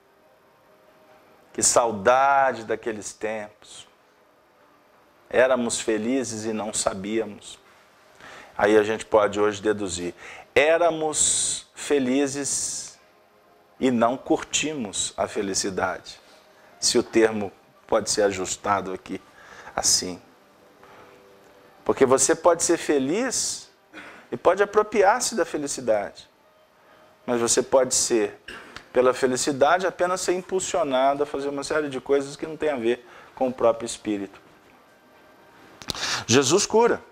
Que saudade daqueles tempos. Éramos felizes e não sabíamos. Aí a gente pode hoje deduzir. Éramos felizes e não curtimos a felicidade. Se o termo pode ser ajustado aqui assim. Porque você pode ser feliz e pode apropriar-se da felicidade. Mas você pode ser, pela felicidade, apenas ser impulsionado a fazer uma série de coisas que não tem a ver com o próprio espírito. Jesus cura.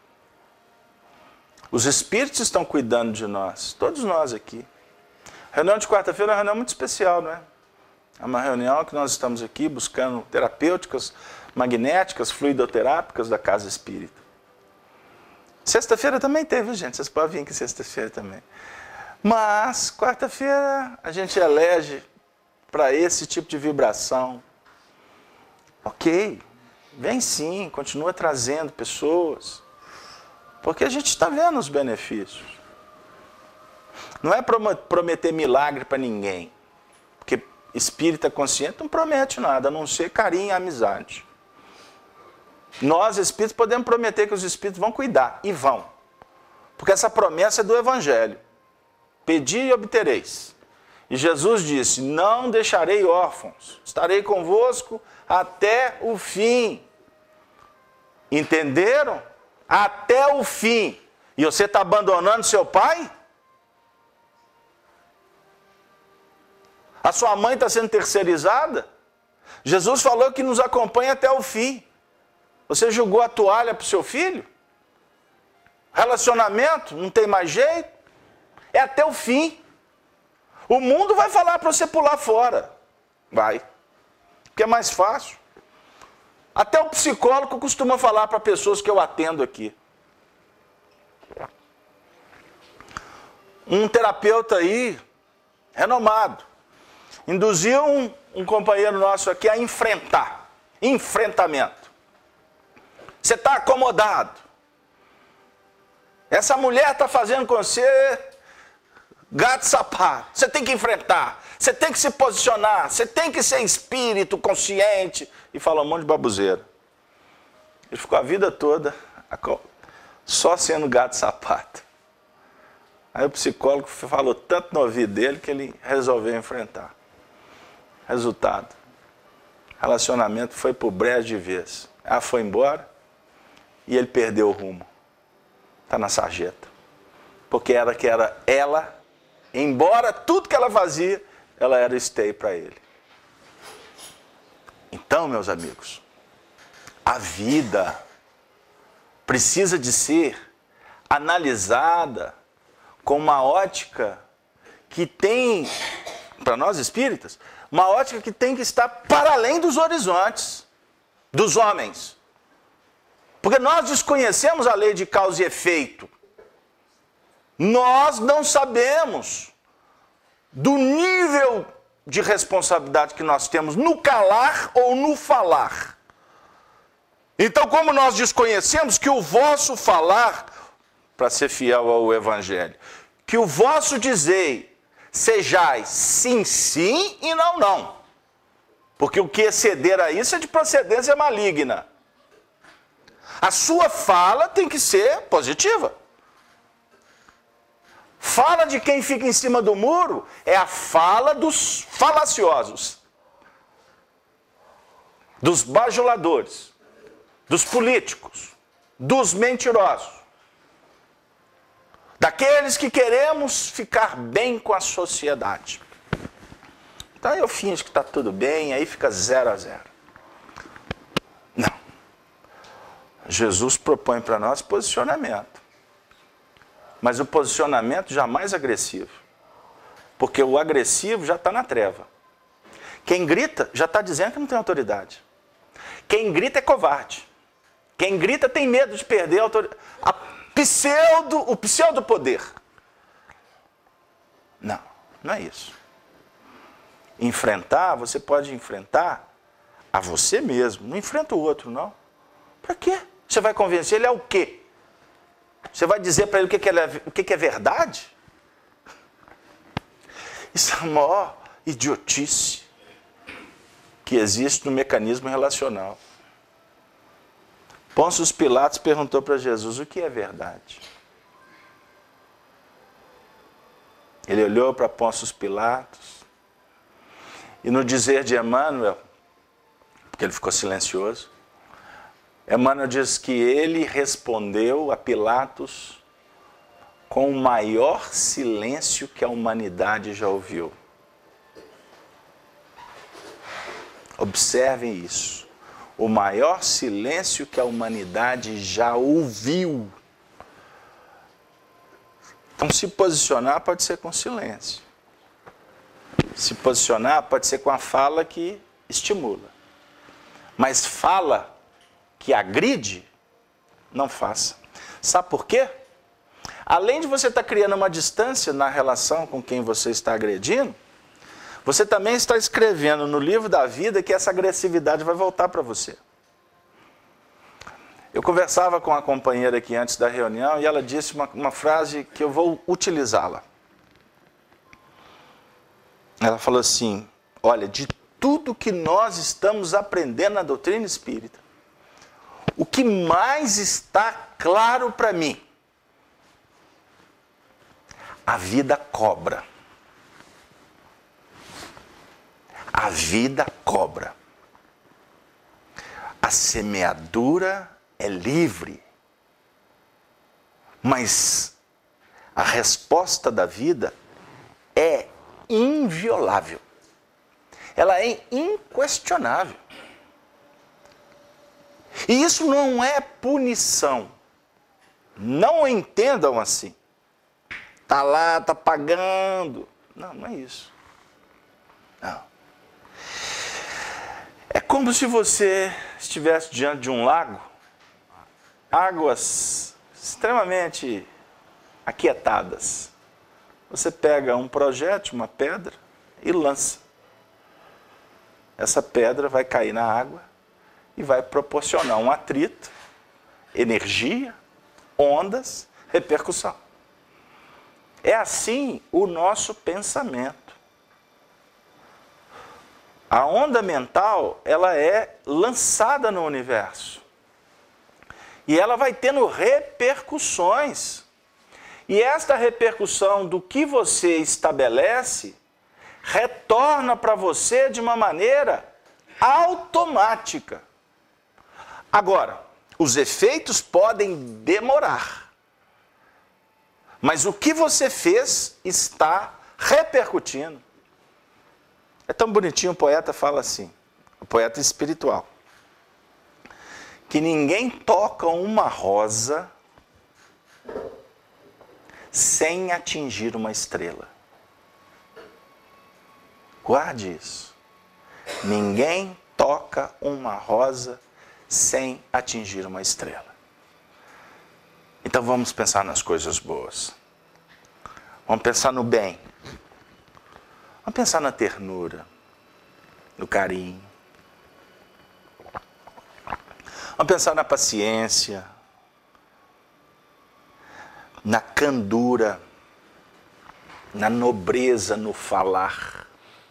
Os espíritos estão cuidando de nós, todos nós aqui. A reunião de quarta-feira é uma reunião muito especial, não é? É uma reunião que nós estamos aqui buscando terapêuticas, magnéticas, fluidoterápicas da Casa Espírita. Sexta-feira também teve, gente, vocês podem vir aqui sexta-feira também. Mas, quarta-feira, a gente elege para esse tipo de vibração. Ok, vem sim, continua trazendo pessoas, porque a gente está vendo os benefícios. Não é prometer milagre para ninguém, porque espírita consciente não promete nada, a não ser carinho e amizade. Nós, espíritos, podemos prometer que os espíritos vão cuidar, e vão. Porque essa promessa é do Evangelho. Pedi e obtereis. E Jesus disse, não deixarei órfãos, estarei convosco até o fim. Entenderam? Até o fim. E você está abandonando seu pai? A sua mãe está sendo terceirizada? Jesus falou que nos acompanha até o fim. Você jogou a toalha para o seu filho? Relacionamento? Não tem mais jeito? É até o fim. O mundo vai falar para você pular fora. Vai. Porque é mais fácil. Até o psicólogo costuma falar para pessoas que eu atendo aqui. Um terapeuta aí, renomado, induziu um, um companheiro nosso aqui a enfrentar. Enfrentamento. Você está acomodado. Essa mulher está fazendo com você gato e sapato. Você tem que enfrentar. Você tem que se posicionar. Você tem que ser espírito consciente. E fala um monte de babuzeira. Ele ficou a vida toda só sendo gato e sapato. Aí o psicólogo falou tanto no ouvido dele que ele resolveu enfrentar. Resultado. Relacionamento foi pro brejo de vez. Ela foi embora e ele perdeu o rumo. Está na sarjeta. Porque era que era ela, embora tudo que ela fazia, ela era esteio para ele. Então, meus amigos, a vida precisa de ser analisada com uma ótica que tem, para nós espíritas, uma ótica que tem que estar para além dos horizontes dos homens. Porque nós desconhecemos a lei de causa e efeito. Nós não sabemos do nível de responsabilidade que nós temos no calar ou no falar. Então, como nós desconhecemos que o vosso falar, para ser fiel ao Evangelho, que o vosso dizer sejais sim, sim e não, não. Porque o que exceder a isso é de procedência maligna. A sua fala tem que ser positiva. Fala de quem fica em cima do muro é a fala dos falaciosos, dos bajuladores, dos políticos, dos mentirosos, daqueles que queremos ficar bem com a sociedade. Então eu finjo que está tudo bem, aí fica zero a zero. Não. Jesus propõe para nós posicionamento. Mas o posicionamento jamais agressivo. Porque o agressivo já está na treva. Quem grita já está dizendo que não tem autoridade. Quem grita é covarde. Quem grita tem medo de perder a autoridade. A pseudo, o pseudo-poder. Não, não é isso. Enfrentar, você pode enfrentar a você mesmo. Não enfrenta o outro, não. Para quê? Você vai convencer ele ao quê? Você vai dizer para ele o que, que, é, o que, que é verdade? Isso é a maior idiotice que existe no mecanismo relacional. Pôncio Pilatos perguntou para Jesus, o que é verdade? Ele olhou para Pôncio Pilatos e no dizer de Emmanuel, porque ele ficou silencioso, Emmanuel diz que ele respondeu a Pilatos com o maior silêncio que a humanidade já ouviu. Observem isso. O maior silêncio que a humanidade já ouviu. Então, se posicionar pode ser com silêncio. Se posicionar pode ser com a fala que estimula. Mas fala que agride, não faça. Sabe por quê? Além de você estar criando uma distância na relação com quem você está agredindo, você também está escrevendo no livro da vida que essa agressividade vai voltar para você. Eu conversava com a companheira aqui antes da reunião e ela disse uma, uma frase que eu vou utilizá-la. Ela falou assim, olha, de tudo que nós estamos aprendendo na doutrina espírita, o que mais está claro para mim, a vida cobra. A vida cobra. A semeadura é livre. Mas a resposta da vida é inviolável. Ela é inquestionável. E isso não é punição. Não entendam assim. Está lá, está pagando. Não, não é isso. Não. É como se você estivesse diante de um lago, águas extremamente aquietadas. Você pega um projétil, uma pedra, e lança. Essa pedra vai cair na água e vai proporcionar um atrito, energia, ondas, repercussão. É assim o nosso pensamento. A onda mental, ela é lançada no universo. E ela vai tendo repercussões. E esta repercussão do que você estabelece, retorna para você de uma maneira automática. Agora, os efeitos podem demorar. Mas o que você fez está repercutindo. É tão bonitinho, o poeta fala assim, o poeta espiritual, que ninguém toca uma rosa sem atingir uma estrela. Guarde isso. Ninguém toca uma rosa sem atingir uma estrela. Então vamos pensar nas coisas boas. Vamos pensar no bem. Vamos pensar na ternura, no carinho. Vamos pensar na paciência, na candura, na nobreza no falar.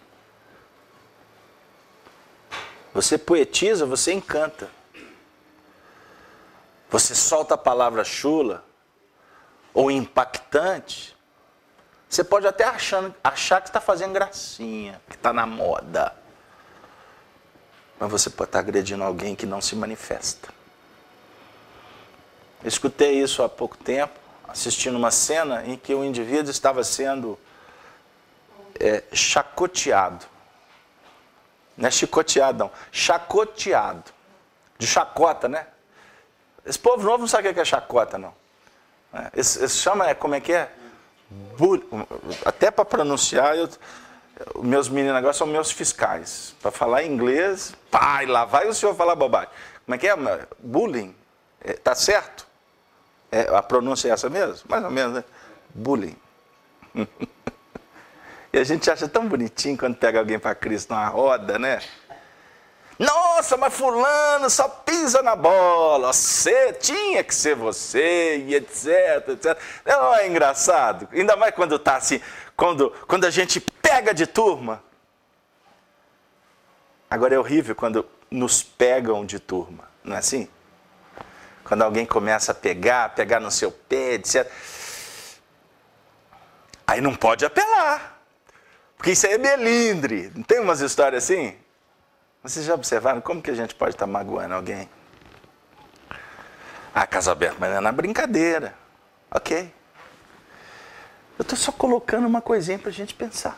Você poetiza, você encanta. Você solta a palavra chula ou impactante. Você pode até achar, achar que está fazendo gracinha, que está na moda. Mas você pode estar agredindo alguém que não se manifesta. Eu escutei isso há pouco tempo, assistindo uma cena em que o indivíduo estava sendo é, chacoteado. Não é chicoteado, não. Chacoteado. De chacota, né? Esse povo novo não sabe o que é chacota, não. Esse, esse chama, como é que é? Bull, até para pronunciar, eu, meus meninos agora são meus fiscais. Para falar inglês, pai, lá vai o senhor falar bobagem. Como é que é? Bullying. É, tá certo? É, a pronúncia é essa mesmo? Mais ou menos, né? Bullying. E a gente acha tão bonitinho quando pega alguém para Cristo numa roda, né? Nossa, mas fulano só pisa na bola, você tinha que ser você, e etc, etcétera. Não é engraçado? Ainda mais quando tá assim, quando, quando a gente pega de turma. Agora é horrível quando nos pegam de turma, não é assim? Quando alguém começa a pegar, pegar no seu pé, etcétera. Aí não pode apelar, porque isso aí é melindre. Não tem umas histórias assim? Vocês já observaram como que a gente pode estar magoando alguém? Ah, Casalberto, mas é na brincadeira. Ok. Eu estou só colocando uma coisinha para a gente pensar.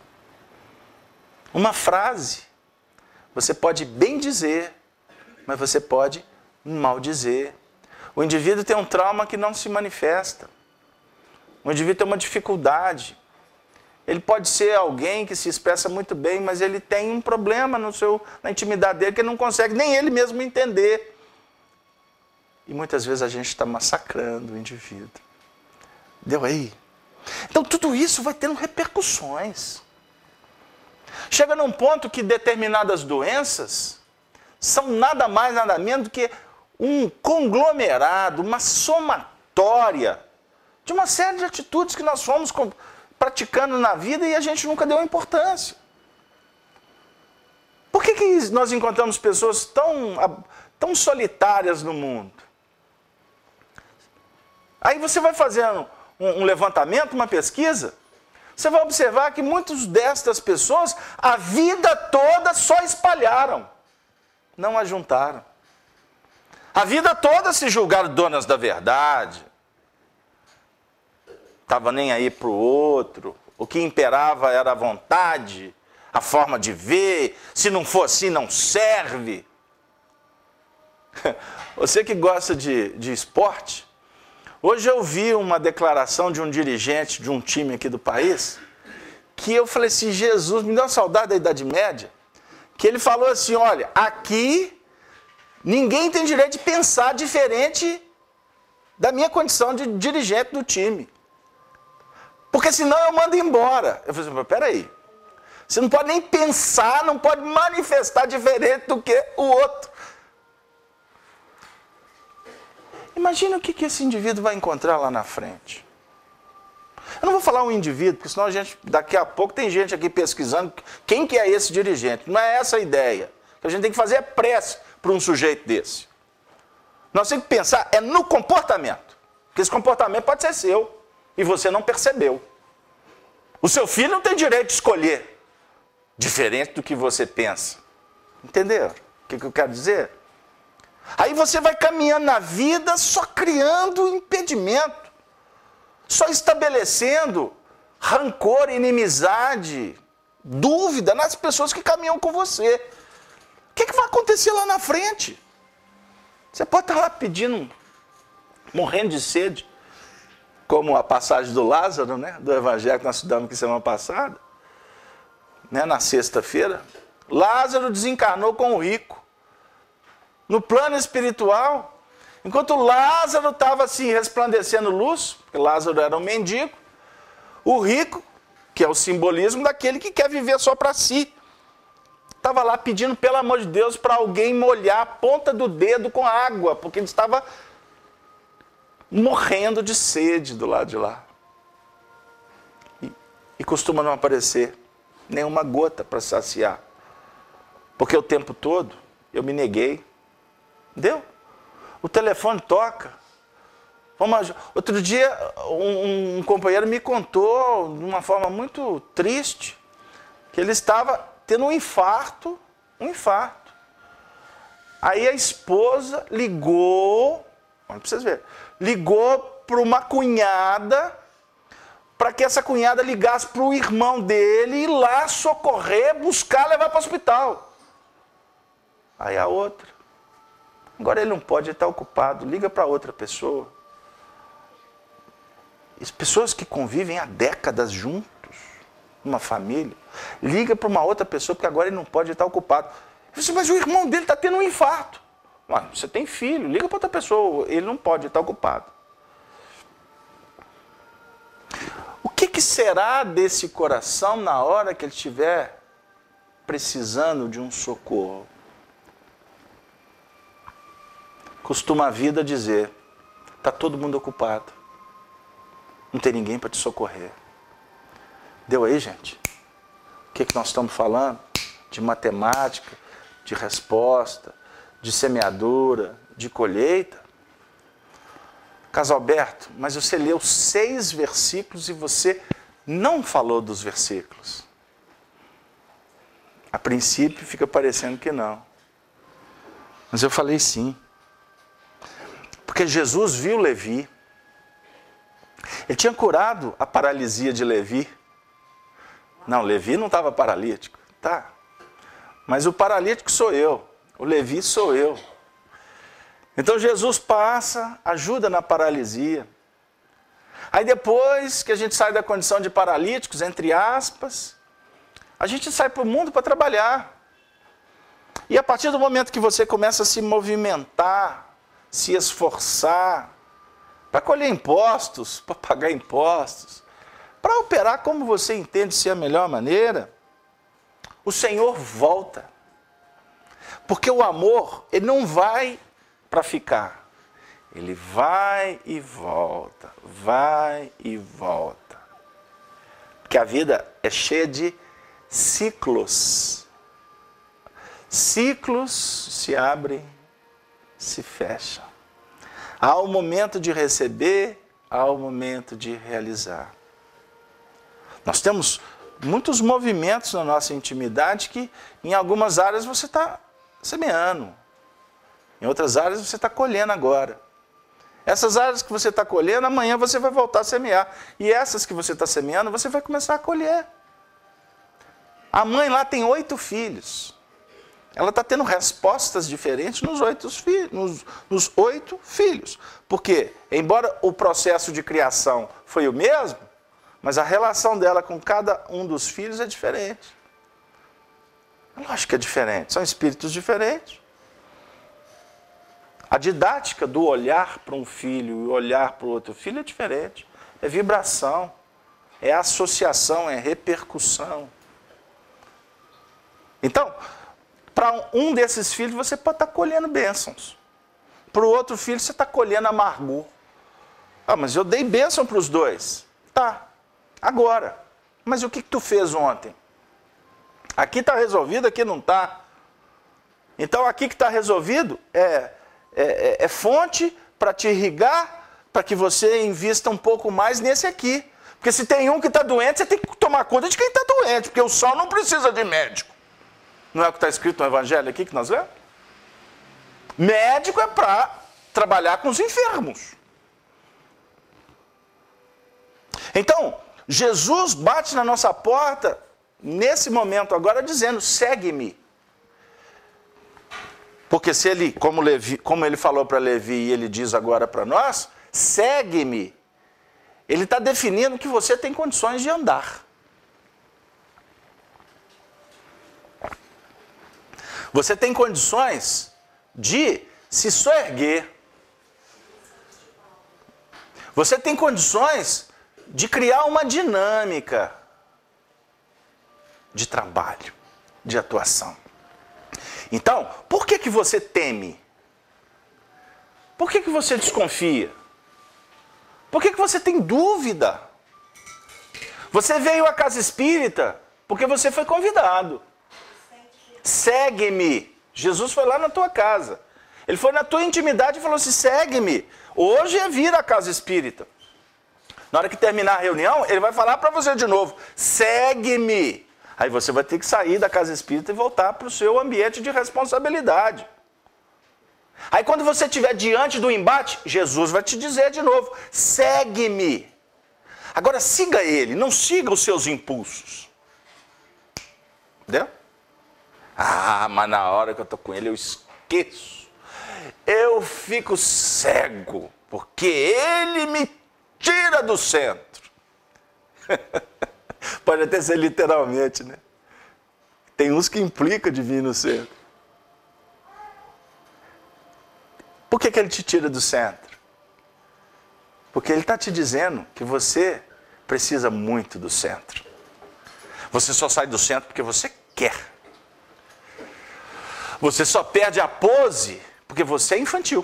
Uma frase, você pode bem dizer, mas você pode mal dizer. O indivíduo tem um trauma que não se manifesta. O indivíduo tem uma dificuldade. Ele pode ser alguém que se expressa muito bem, mas ele tem um problema no seu, na intimidade dele que ele não consegue nem ele mesmo entender. E muitas vezes a gente está massacrando o indivíduo. Deu aí? Então tudo isso vai tendo repercussões. Chega num ponto que determinadas doenças são nada mais, nada menos do que um conglomerado, uma somatória de uma série de atitudes que nós fomos praticando na vida e a gente nunca deu importância. Por que que nós encontramos pessoas tão, tão solitárias no mundo? Aí você vai fazendo um, um levantamento, uma pesquisa, você vai observar que muitas destas pessoas, a vida toda só espalharam, não ajuntaram. A vida toda se julgaram donas da verdade, estava nem aí para o outro, o que imperava era a vontade, a forma de ver, se não for assim não serve. Você que gosta de, de esporte, hoje eu vi uma declaração de um dirigente de um time aqui do país, que eu falei assim, Jesus, me deu uma saudade da Idade Média, que ele falou assim, olha, aqui ninguém tem direito de pensar diferente da minha condição de dirigente do time. Porque senão eu mando embora. Eu falei assim, peraí, você não pode nem pensar, não pode manifestar diferente do que o outro. Imagina o que, que esse indivíduo vai encontrar lá na frente. Eu não vou falar um indivíduo, porque senão a gente, daqui a pouco tem gente aqui pesquisando quem que é esse dirigente. Não é essa a ideia. O que a gente tem que fazer é prece para um sujeito desse. Nós temos que pensar é no comportamento. Porque esse comportamento pode ser seu e você não percebeu. O seu filho não tem direito de escolher diferente do que você pensa. Entenderam o que, que eu quero dizer? Aí você vai caminhando na vida só criando impedimento, só estabelecendo rancor, inimizade, dúvida nas pessoas que caminham com você. O que, que vai acontecer lá na frente? Você pode estar lá pedindo, morrendo de sede, como a passagem do Lázaro, né, do Evangelho que nós estudamos aqui semana passada, né, na sexta-feira. Lázaro desencarnou com o rico. No plano espiritual, enquanto Lázaro estava assim resplandecendo luz, porque Lázaro era um mendigo, o rico, que é o simbolismo daquele que quer viver só para si, estava lá pedindo, pelo amor de Deus, para alguém molhar a ponta do dedo com água, porque ele estava morrendo de sede do lado de lá. E, e costuma não aparecer nenhuma gota para saciar, porque o tempo todo eu me neguei. Entendeu? O telefone toca. Vamos, outro dia, um, um companheiro me contou, de uma forma muito triste, que ele estava tendo um infarto, um infarto. Aí a esposa ligou, para vocês verem, ligou para uma cunhada, para que essa cunhada ligasse para o irmão dele, ir lá socorrer, buscar, levar para o hospital. Aí a outra. Agora ele não pode, ele está ocupado, liga para outra pessoa. As pessoas que convivem há décadas juntos, uma família, liga para uma outra pessoa, porque agora ele não pode, ele está ocupado. Eu disse, mas o irmão dele está tendo um infarto. Mano, você tem filho, liga para outra pessoa, ele não pode, ele está ocupado. O que, que será desse coração na hora que ele estiver precisando de um socorro? Costuma a vida dizer, está todo mundo ocupado, não tem ninguém para te socorrer. Deu aí, gente? O que, que nós estamos falando? De matemática, de resposta, de semeadura, de colheita. Casalberto, mas você leu seis versículos e você não falou dos versículos. A princípio fica parecendo que não. Mas eu falei sim. Porque Porque Jesus viu Levi. Ele tinha curado a paralisia de Levi. Não, Levi não estava paralítico. Tá. Mas o paralítico sou eu. O Levi sou eu. Então Jesus passa, ajuda na paralisia. Aí depois que a gente sai da condição de paralíticos, entre aspas, a gente sai para o mundo para trabalhar. E a partir do momento que você começa a se movimentar, se esforçar, para colher impostos, para pagar impostos, para operar como você entende ser a melhor maneira, o Senhor volta. Porque o amor, ele não vai para ficar. Ele vai e volta, vai e volta. Porque a vida é cheia de ciclos. Ciclos se abrem, se fecham. Há o momento de receber, há o momento de realizar. Nós temos muitos movimentos na nossa intimidade que em algumas áreas você está semeando. Em outras áreas você está colhendo agora. Essas áreas que você está colhendo, amanhã você vai voltar a semear. E essas que você está semeando, você vai começar a colher. A mãe lá tem oito filhos. Ela está tendo respostas diferentes nos oito, fi nos, nos oito filhos. Porque, embora o processo de criação foi o mesmo, mas a relação dela com cada um dos filhos é diferente. Lógico que é diferente, são espíritos diferentes. A didática do olhar para um filho e olhar para o outro filho é diferente. É vibração, é associação, é repercussão. Então, para um desses filhos você pode estar colhendo bênçãos. Para o outro filho você está colhendo amargor. Ah, mas eu dei bênção para os dois. Tá, agora. Mas o que, que tu fez ontem? Aqui está resolvido, aqui não está. Então aqui que está resolvido é... É, é, é fonte para te irrigar, para que você invista um pouco mais nesse aqui. Porque se tem um que está doente, você tem que tomar conta de quem está doente, porque o sol não precisa de médico. Não é o que está escrito no Evangelho aqui que nós lemos? Médico é para trabalhar com os enfermos. Então, Jesus bate na nossa porta, nesse momento agora, dizendo, segue-me. Porque se ele, como, Levi, como ele falou para Levi e ele diz agora para nós, segue-me. Ele está definindo que você tem condições de andar. Você tem condições de se soerguer. Você tem condições de criar uma dinâmica de trabalho, de atuação. Então, por que que você teme? Por que que você desconfia? Por que que você tem dúvida? Você veio à casa espírita porque você foi convidado. Segue-me. Jesus foi lá na tua casa. Ele foi na tua intimidade e falou assim, segue-me. Hoje é vir à casa espírita. Na hora que terminar a reunião, ele vai falar para você de novo, segue-me. Aí você vai ter que sair da casa espírita e voltar para o seu ambiente de responsabilidade. Aí quando você estiver diante do embate, Jesus vai te dizer de novo, segue-me. Agora siga ele, não siga os seus impulsos. Entendeu? Ah, mas na hora que eu estou com ele eu esqueço. Eu fico cego, porque ele me tira do centro. Pode até ser literalmente, né? Tem uns que implicam de vir no centro. Por que que ele te tira do centro? Porque ele está te dizendo que você precisa muito do centro. Você só sai do centro porque você quer. Você só perde a pose porque você é infantil.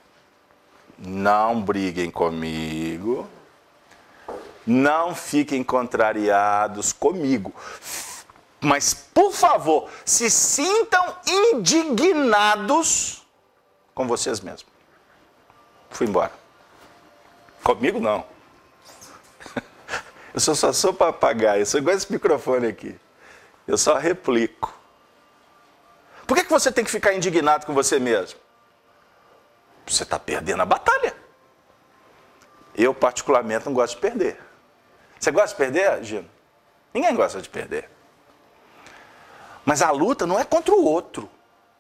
Não briguem comigo. Não fiquem contrariados comigo. Mas, por favor, se sintam indignados com vocês mesmos. Fui embora. Comigo, não. Eu só, só sou papagaio. Eu sou igual esse microfone aqui. Eu só replico. Por que que você tem que ficar indignado com você mesmo? você está perdendo a batalha. Eu, particularmente, não gosto de perder. Você gosta de perder, Gino? Ninguém gosta de perder. Mas a luta não é contra o outro.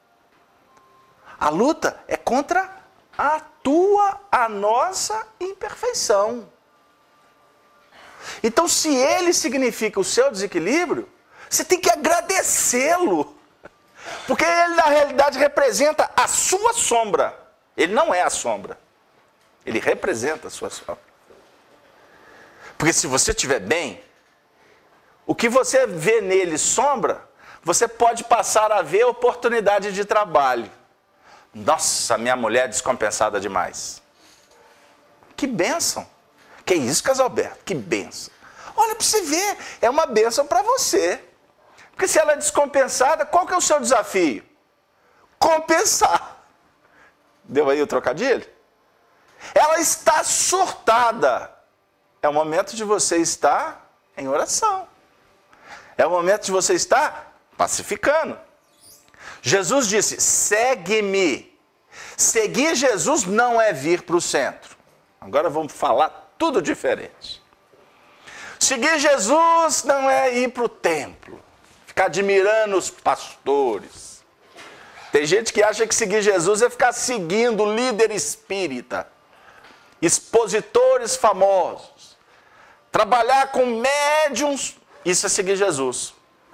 A luta é contra a tua, a nossa imperfeição. Então, se ele significa o seu desequilíbrio, você tem que agradecê-lo. Porque ele, na realidade, representa a sua sombra. Ele não é a sombra. Ele representa a sua sombra. Porque se você estiver bem, o que você vê nele sombra, você pode passar a ver oportunidade de trabalho. Nossa, minha mulher é descompensada demais. Que bênção. Que isso, Casalberto? Que bênção. Olha para você ver, é uma bênção para você. Porque se ela é descompensada, qual que é o seu desafio? Compensar. Deu aí o trocadilho? Ela está surtada. É o momento de você estar em oração. É o momento de você estar pacificando. Jesus disse, segue-me. Seguir Jesus não é vir para o centro. Agora vamos falar tudo diferente. Seguir Jesus não é ir para o templo, ficar admirando os pastores. Tem gente que acha que seguir Jesus é ficar seguindo o líder espírita, expositores famosos, trabalhar com médiums, isso é seguir Jesus.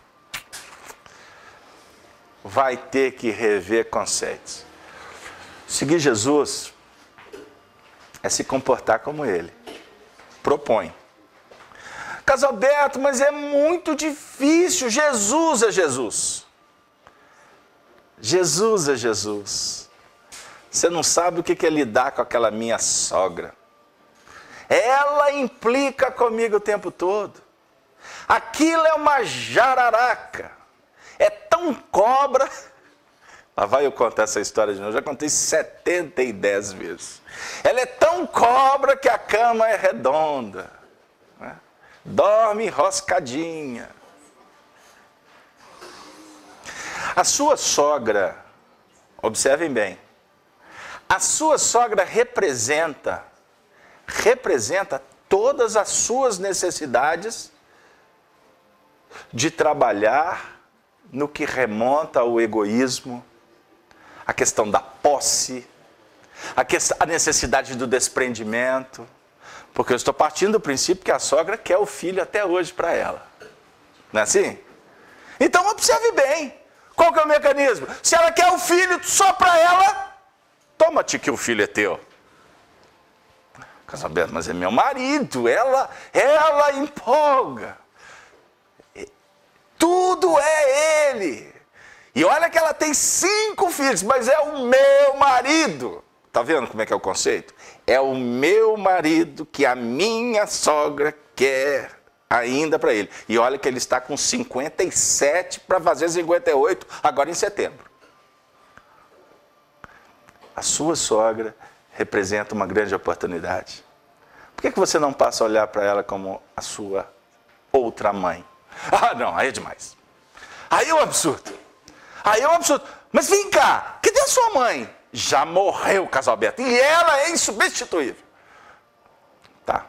Vai ter que rever conceitos. Seguir Jesus é se comportar como ele propõe. Casalberto, mas é muito difícil. Jesus é Jesus. Jesus é Jesus. Você não sabe o que é lidar com aquela minha sogra. Ela implica comigo o tempo todo. Aquilo é uma jararaca. É tão cobra. Lá vai eu contar essa história de novo. Eu já contei setenta e dez vezes. Ela é tão cobra que a cama é redonda. Né? Dorme enroscadinha. A sua sogra, observem bem, a sua sogra representa, representa todas as suas necessidades de trabalhar no que remonta ao egoísmo, a questão da posse, a, que, a necessidade do desprendimento, porque eu estou partindo do princípio que a sogra quer o filho até hoje para ela. Não é assim? Então observe bem, qual que é o mecanismo? Se ela quer o filho só para ela, toma-te que o filho é teu. Casalberto, mas é meu marido, ela, ela empolga. Tudo é ele. E olha que ela tem cinco filhos, mas é o meu marido. Tá vendo como é que é o conceito? É o meu marido que a minha sogra quer ainda para ele. E olha que ele está com cinquenta e sete para fazer cinquenta e oito agora em setembro. A sua sogra representa uma grande oportunidade. Por que que você não passa a olhar para ela como a sua outra mãe? Ah, não, aí é demais. Aí é um absurdo. Aí é um absurdo. Mas vem cá, cadê a sua mãe? Já morreu, Casalberto. E ela é insubstituível. Tá.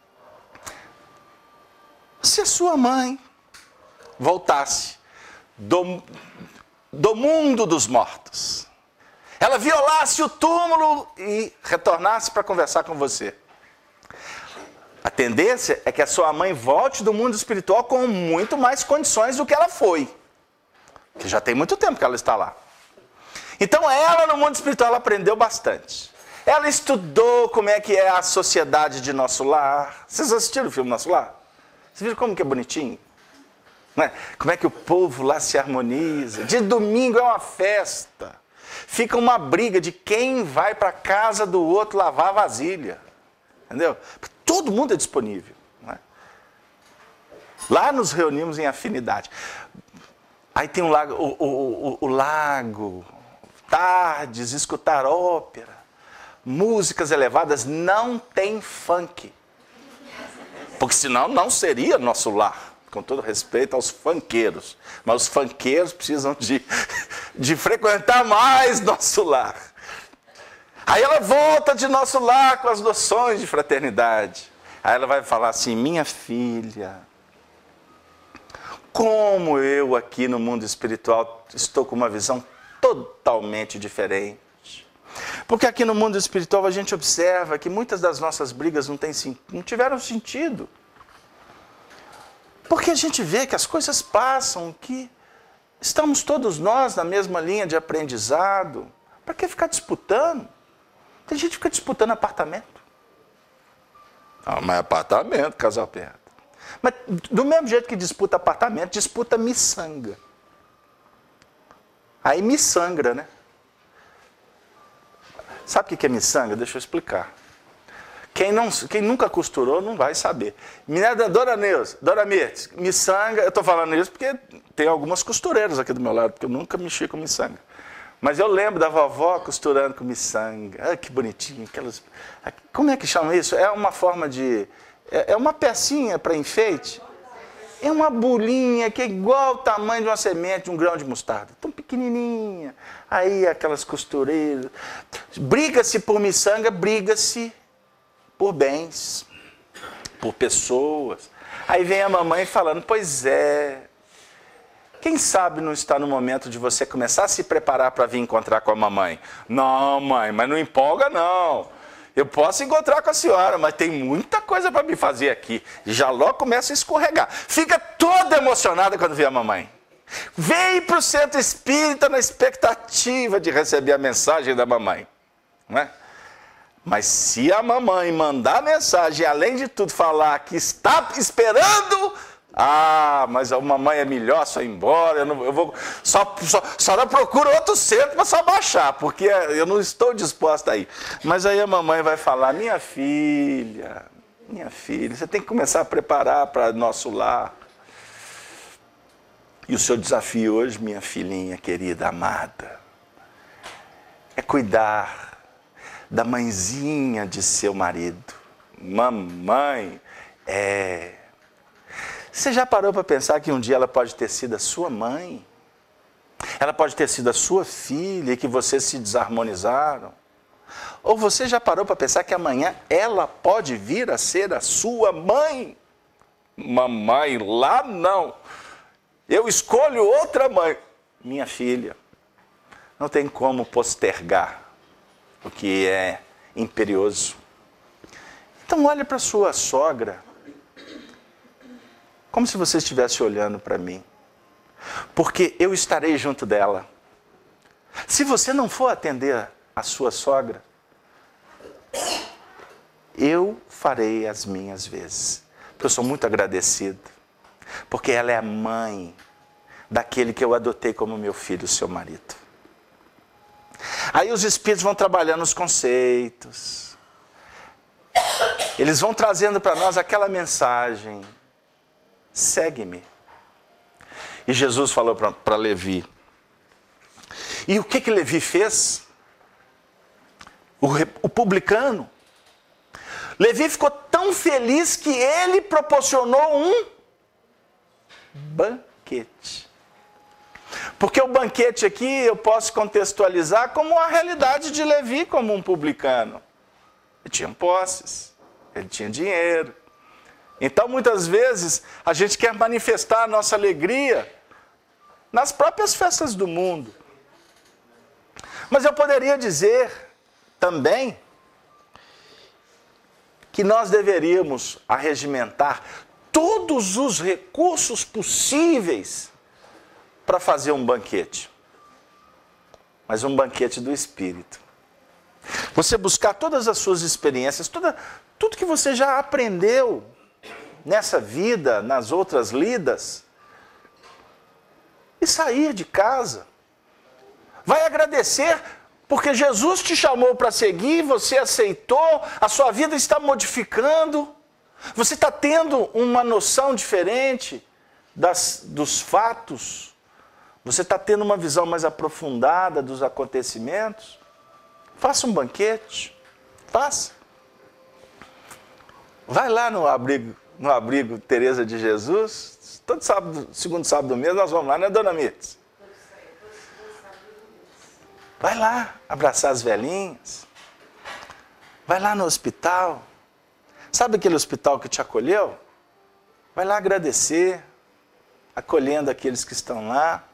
Se a sua mãe voltasse do, do mundo dos mortos, ela violasse o túmulo e retornasse para conversar com você, a tendência é que a sua mãe volte do mundo espiritual com muito mais condições do que ela foi. Que já tem muito tempo que ela está lá. Então ela no mundo espiritual ela aprendeu bastante. Ela estudou como é que é a sociedade de Nosso Lar. Vocês assistiram o filme Nosso Lar? Vocês viram como que é bonitinho? Não é? Como é que o povo lá se harmoniza. De domingo é uma festa. Fica uma briga de quem vai para a casa do outro lavar a vasilha. Entendeu? Todo mundo é disponível. Não é? Lá nos reunimos em afinidade. Aí tem um lago, o, o, o, o lago, tardes, escutar ópera, músicas elevadas, não tem funk. Porque senão não seria Nosso Lar, com todo respeito aos funkeiros. Mas os funkeiros precisam de, de frequentar mais Nosso Lar. Aí ela volta de nosso lar com as noções de fraternidade. Aí ela vai falar assim: minha filha, como eu aqui no mundo espiritual estou com uma visão totalmente diferente. Porque aqui no mundo espiritual a gente observa que muitas das nossas brigas não, tem, não tiveram sentido. Porque a gente vê que as coisas passam, que estamos todos nós na mesma linha de aprendizado. Para que ficar disputando? Tem gente que fica disputando apartamento. Ah, mas apartamento, casal perto. Mas do mesmo jeito que disputa apartamento, disputa miçanga. Aí miçangra, né? Sabe o que é miçanga? Deixa eu explicar. Quem, não, quem nunca costurou não vai saber. Minha Dora Neuza, Dora Mirtes, miçanga, eu estou falando isso porque tem algumas costureiras aqui do meu lado, porque eu nunca mexi com miçanga. Mas eu lembro da vovó costurando com miçanga. Ah, que bonitinho. Aquelas... Como é que chama isso? É uma forma de... É uma pecinha para enfeite. É uma bolinha que é igual ao tamanho de uma semente, de um grão de mostarda. Tão pequenininha. Aí aquelas costureiras. Briga-se por miçanga, briga-se por bens, por pessoas. Aí vem a mamãe falando: pois é, quem sabe não está no momento de você começar a se preparar para vir encontrar com a mamãe. Não, mãe, mas não empolga não. Eu posso encontrar com a senhora, mas tem muita coisa para me fazer aqui. E já logo começa a escorregar. Fica toda emocionada quando vê a mamãe. Vem para o centro espírita na expectativa de receber a mensagem da mamãe. Não é? Mas se a mamãe mandar mensagem, além de tudo falar que está esperando... Ah, mas a mamãe é melhor só ir embora, eu, não, eu vou, só, só, só não procuro outro centro para só baixar, porque eu não estou disposta a ir. Mas aí a mamãe vai falar: minha filha, minha filha, você tem que começar a preparar para nosso lar. E o seu desafio hoje, minha filhinha querida, amada, é cuidar da mãezinha de seu marido. Mamãe é... Você já parou para pensar que um dia ela pode ter sido a sua mãe? Ela pode ter sido a sua filha e que vocês se desarmonizaram? Ou você já parou para pensar que amanhã ela pode vir a ser a sua mãe? Mamãe, lá não. Eu escolho outra mãe. Minha filha, não tem como postergar o que é imperioso. Então olhe para sua sogra como se você estivesse olhando para mim, porque eu estarei junto dela. Se você não for atender a sua sogra, eu farei as minhas vezes, porque eu sou muito agradecido, porque ela é a mãe daquele que eu adotei como meu filho, seu marido. Aí os espíritos vão trabalhando os conceitos, eles vão trazendo para nós aquela mensagem: segue-me. E Jesus falou para Levi. E o que que Levi fez? O, o publicano. Levi ficou tão feliz que ele proporcionou um banquete. Porque o banquete aqui eu posso contextualizar como a realidade de Levi como um publicano. Ele tinha posses, ele tinha dinheiro. Então, muitas vezes, a gente quer manifestar a nossa alegria nas próprias festas do mundo. Mas eu poderia dizer também que nós deveríamos arregimentar todos os recursos possíveis para fazer um banquete. Mas um banquete do Espírito. Você buscar todas as suas experiências, toda, tudo que você já aprendeu nessa vida, nas outras lidas, e sair de casa. Vai agradecer, porque Jesus te chamou para seguir, você aceitou, a sua vida está modificando, você está tendo uma noção diferente das, dos fatos, você está tendo uma visão mais aprofundada dos acontecimentos. Faça um banquete, faça. Vai lá no abrigo, no abrigo Teresa de Jesus, todo sábado, segundo sábado do mês, nós vamos lá, né, dona Mirtes? Vai lá, abraçar as velhinhas. Vai lá no hospital. Sabe aquele hospital que te acolheu? Vai lá agradecer, acolhendo aqueles que estão lá.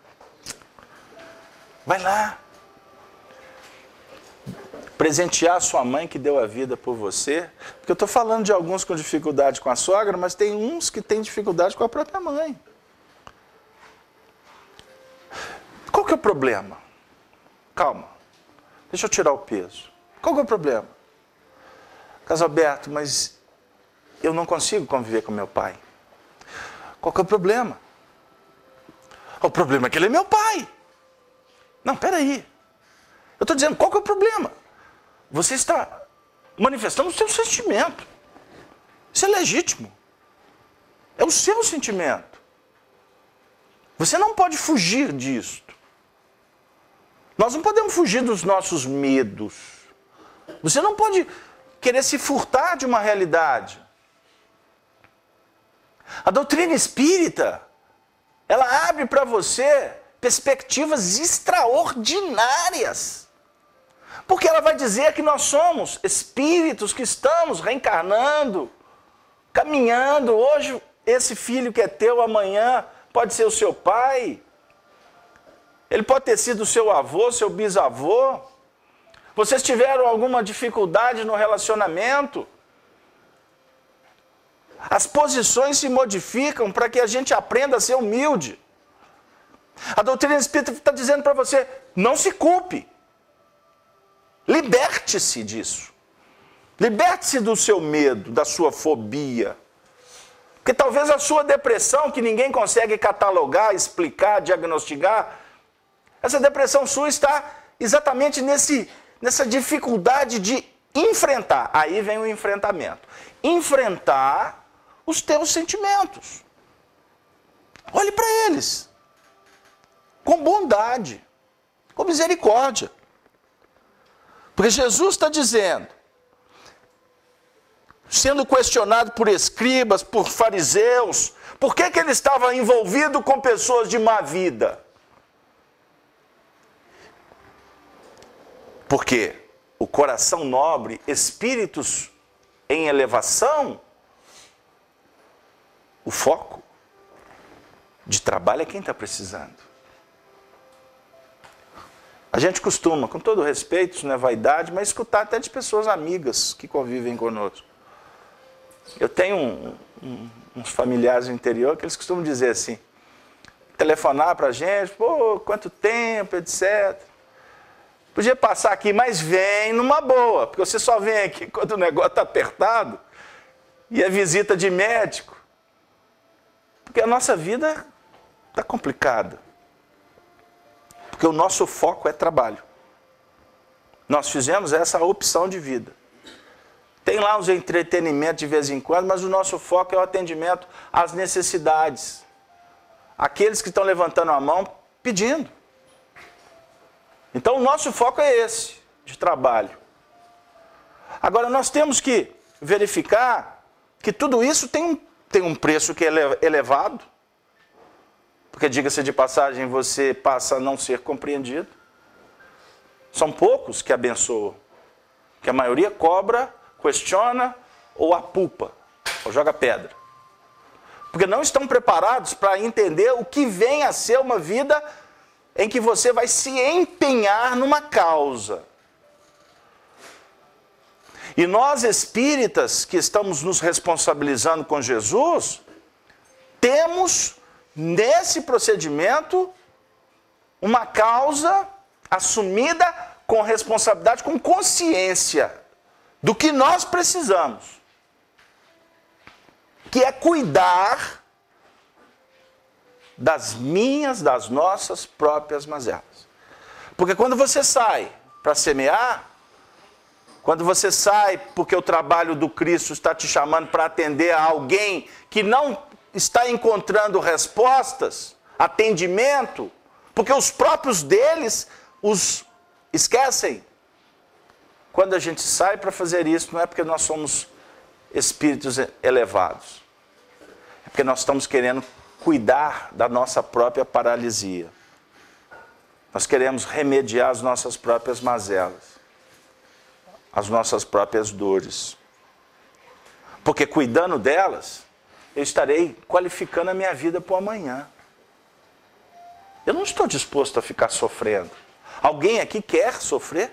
Vai lá. Presentear sua mãe que deu a vida por você. Porque eu estou falando de alguns com dificuldade com a sogra, mas tem uns que têm dificuldade com a própria mãe. Qual que é o problema? Calma. Deixa eu tirar o peso. Qual que é o problema? Casalberto, mas eu não consigo conviver com meu pai. Qual que é o problema? O problema é que ele é meu pai. Não, peraí. Eu estou dizendo, qual que é o problema? Você está manifestando o seu sentimento. Isso é legítimo. É o seu sentimento. Você não pode fugir disso. Nós não podemos fugir dos nossos medos. Você não pode querer se furtar de uma realidade. A doutrina espírita, ela abre para você perspectivas extraordinárias. Porque ela vai dizer que nós somos espíritos que estamos reencarnando, caminhando. Hoje, esse filho que é teu, amanhã pode ser o seu pai. Ele pode ter sido seu avô, seu bisavô. Vocês tiveram alguma dificuldade no relacionamento? As posições se modificam para que a gente aprenda a ser humilde. A doutrina espírita está dizendo para você, não se culpe. Liberte-se disso. Liberte-se do seu medo, da sua fobia. Porque talvez a sua depressão, que ninguém consegue catalogar, explicar, diagnosticar, essa depressão sua está exatamente nesse, nessa dificuldade de enfrentar. Aí vem o enfrentamento. Enfrentar os teus sentimentos. Olhe para eles. Com bondade. Com misericórdia. Porque Jesus está dizendo, sendo questionado por escribas, por fariseus, por que, que ele estava envolvido com pessoas de má vida? Porque o coração nobre, espíritos em elevação, o foco de trabalho é quem está precisando. A gente costuma, com todo respeito, isso não é vaidade, mas escutar até de pessoas amigas que convivem conosco. Eu tenho um, um, uns familiares no interior que eles costumam dizer assim, telefonar para a gente, pô, quanto tempo, etcétera. Podia passar aqui, mas vem numa boa, porque você só vem aqui quando o negócio está apertado e é visita de médico. Porque a nossa vida está complicada. Porque o nosso foco é trabalho. Nós fizemos essa opção de vida. Tem lá uns entretenimentos de vez em quando, mas o nosso foco é o atendimento às necessidades. Aqueles que estão levantando a mão pedindo. Então o nosso foco é esse, de trabalho. Agora nós temos que verificar que tudo isso tem um, tem um preço que é elevado. Porque, diga-se de passagem, você passa a não ser compreendido. São poucos que abençoam. Que a maioria cobra, questiona ou apupa, ou joga pedra. Porque não estão preparados para entender o que vem a ser uma vida em que você vai se empenhar numa causa. E nós espíritas que estamos nos responsabilizando com Jesus, temos nesse procedimento uma causa assumida com responsabilidade, com consciência do que nós precisamos, que é cuidar das minhas, das nossas próprias mazelas. Porque quando você sai para semear, quando você sai porque o trabalho do Cristo está te chamando para atender a alguém que não está encontrando respostas, atendimento, porque os próprios deles os esquecem. Quando a gente sai para fazer isso, não é porque nós somos espíritos elevados. É porque nós estamos querendo cuidar da nossa própria paralisia. Nós queremos remediar as nossas próprias mazelas. as nossas próprias dores. Porque cuidando delas, eu estarei qualificando a minha vida para o amanhã. Eu não estou disposto a ficar sofrendo. Alguém aqui quer sofrer?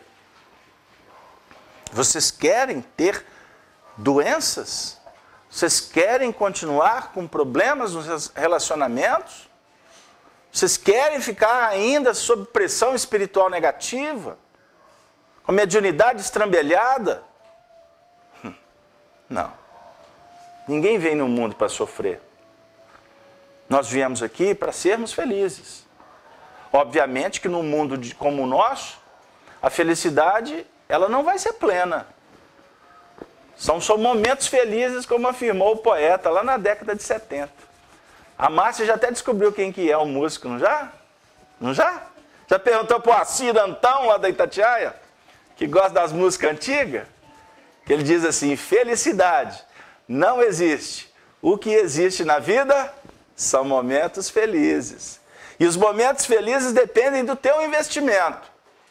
Vocês querem ter doenças? Vocês querem continuar com problemas nos relacionamentos? Vocês querem ficar ainda sob pressão espiritual negativa? Com mediunidade estrambelhada? Hum, não. Ninguém vem no mundo para sofrer. Nós viemos aqui para sermos felizes. Obviamente que num mundo de, como o nosso, a felicidade ela não vai ser plena. São só momentos felizes, como afirmou o poeta lá na década de setenta. A Márcia já até descobriu quem que é o músico, não já? Não já? Já perguntou para o Assir Antão, lá da Itatiaia, que gosta das músicas antigas? Que ele diz assim, felicidade não existe. O que existe na vida são momentos felizes. E os momentos felizes dependem do teu investimento,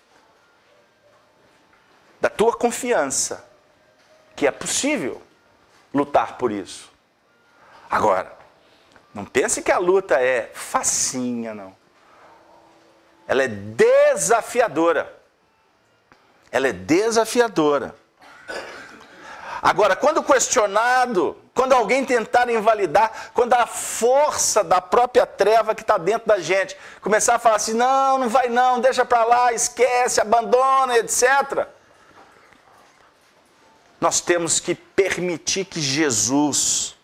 da tua confiança, que é possível lutar por isso. Agora, não pense que a luta é facinha, não. Ela é desafiadora. Ela é desafiadora. Agora, quando questionado, quando alguém tentar invalidar, quando a força da própria treva que está dentro da gente começar a falar assim, não, não vai não, deixa para lá, esquece, abandona, etcétera. Nós temos que permitir que Jesus,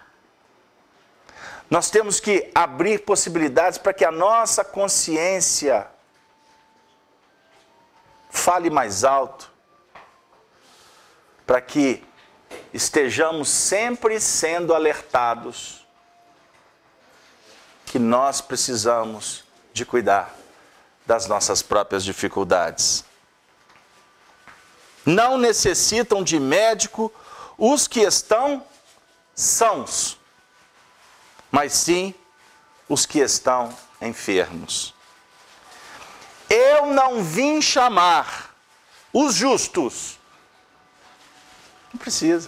nós temos que abrir possibilidades para que a nossa consciência fale mais alto, para que estejamos sempre sendo alertados que nós precisamos de cuidar das nossas próprias dificuldades. Não necessitam de médico os que estão sãos, mas sim os que estão enfermos. Eu não vim chamar os justos. Não precisa.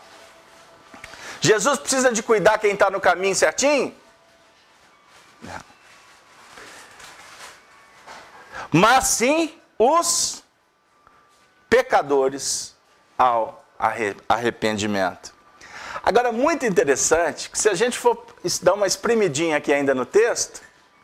Jesus precisa de cuidar quem está no caminho certinho? Não. Mas sim os pecadores ao arrependimento. Agora, muito interessante, que se a gente for dar uma espremidinha aqui ainda no texto,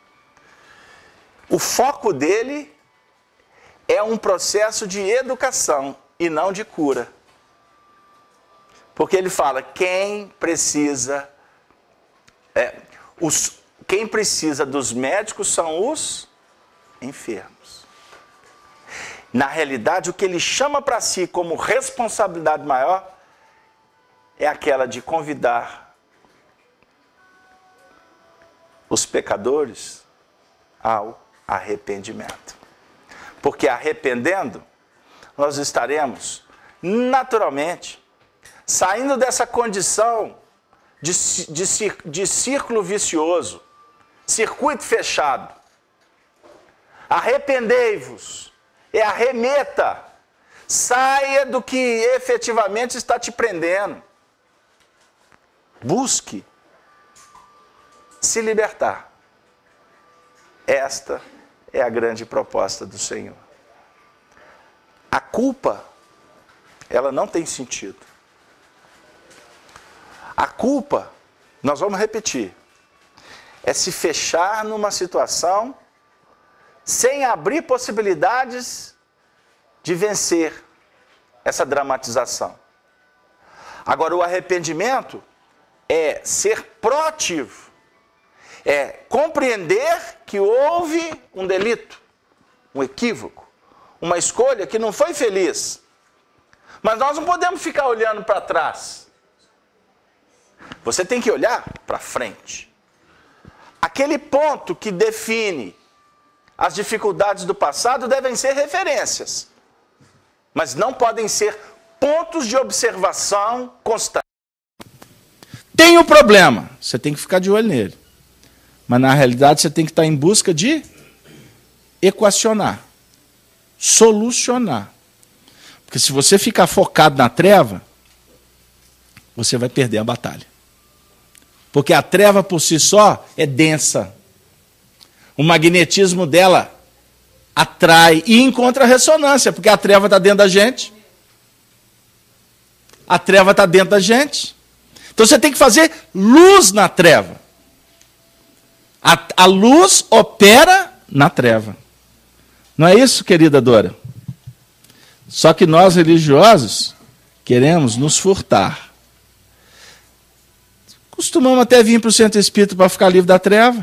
o foco dele é um processo de educação e não de cura. Porque ele fala, quem precisa, é, os, quem precisa dos médicos são os enfermos. Na realidade, o que ele chama para si como responsabilidade maior é aquela de convidar os pecadores ao arrependimento. Porque arrependendo, nós estaremos naturalmente saindo dessa condição de, de, de círculo vicioso, circuito fechado. Arrependei-vos e arremeta, saia do que efetivamente está te prendendo. Busque se libertar. Esta é a grande proposta do Senhor. A culpa, ela não tem sentido. A culpa, nós vamos repetir, é se fechar numa situação sem abrir possibilidades de vencer essa dramatização. Agora, o arrependimento é ser proativo, é compreender que houve um delito, um equívoco, uma escolha que não foi feliz. Mas nós não podemos ficar olhando para trás. Você tem que olhar para frente. Aquele ponto que define as dificuldades do passado devem ser referências, mas não podem ser pontos de observação constante. Tem um problema, você tem que ficar de olho nele. Mas na realidade você tem que estar em busca de equacionar, solucionar. Porque se você ficar focado na treva, você vai perder a batalha. Porque a treva por si só é densa. O magnetismo dela atrai e encontra ressonância, porque a treva está dentro da gente. A treva está dentro da gente. Então você tem que fazer luz na treva. A, a luz opera na treva. Não é isso, querida Dora? Só que nós, religiosos, queremos nos furtar. Costumamos até vir para o centro espírita para ficar livre da treva.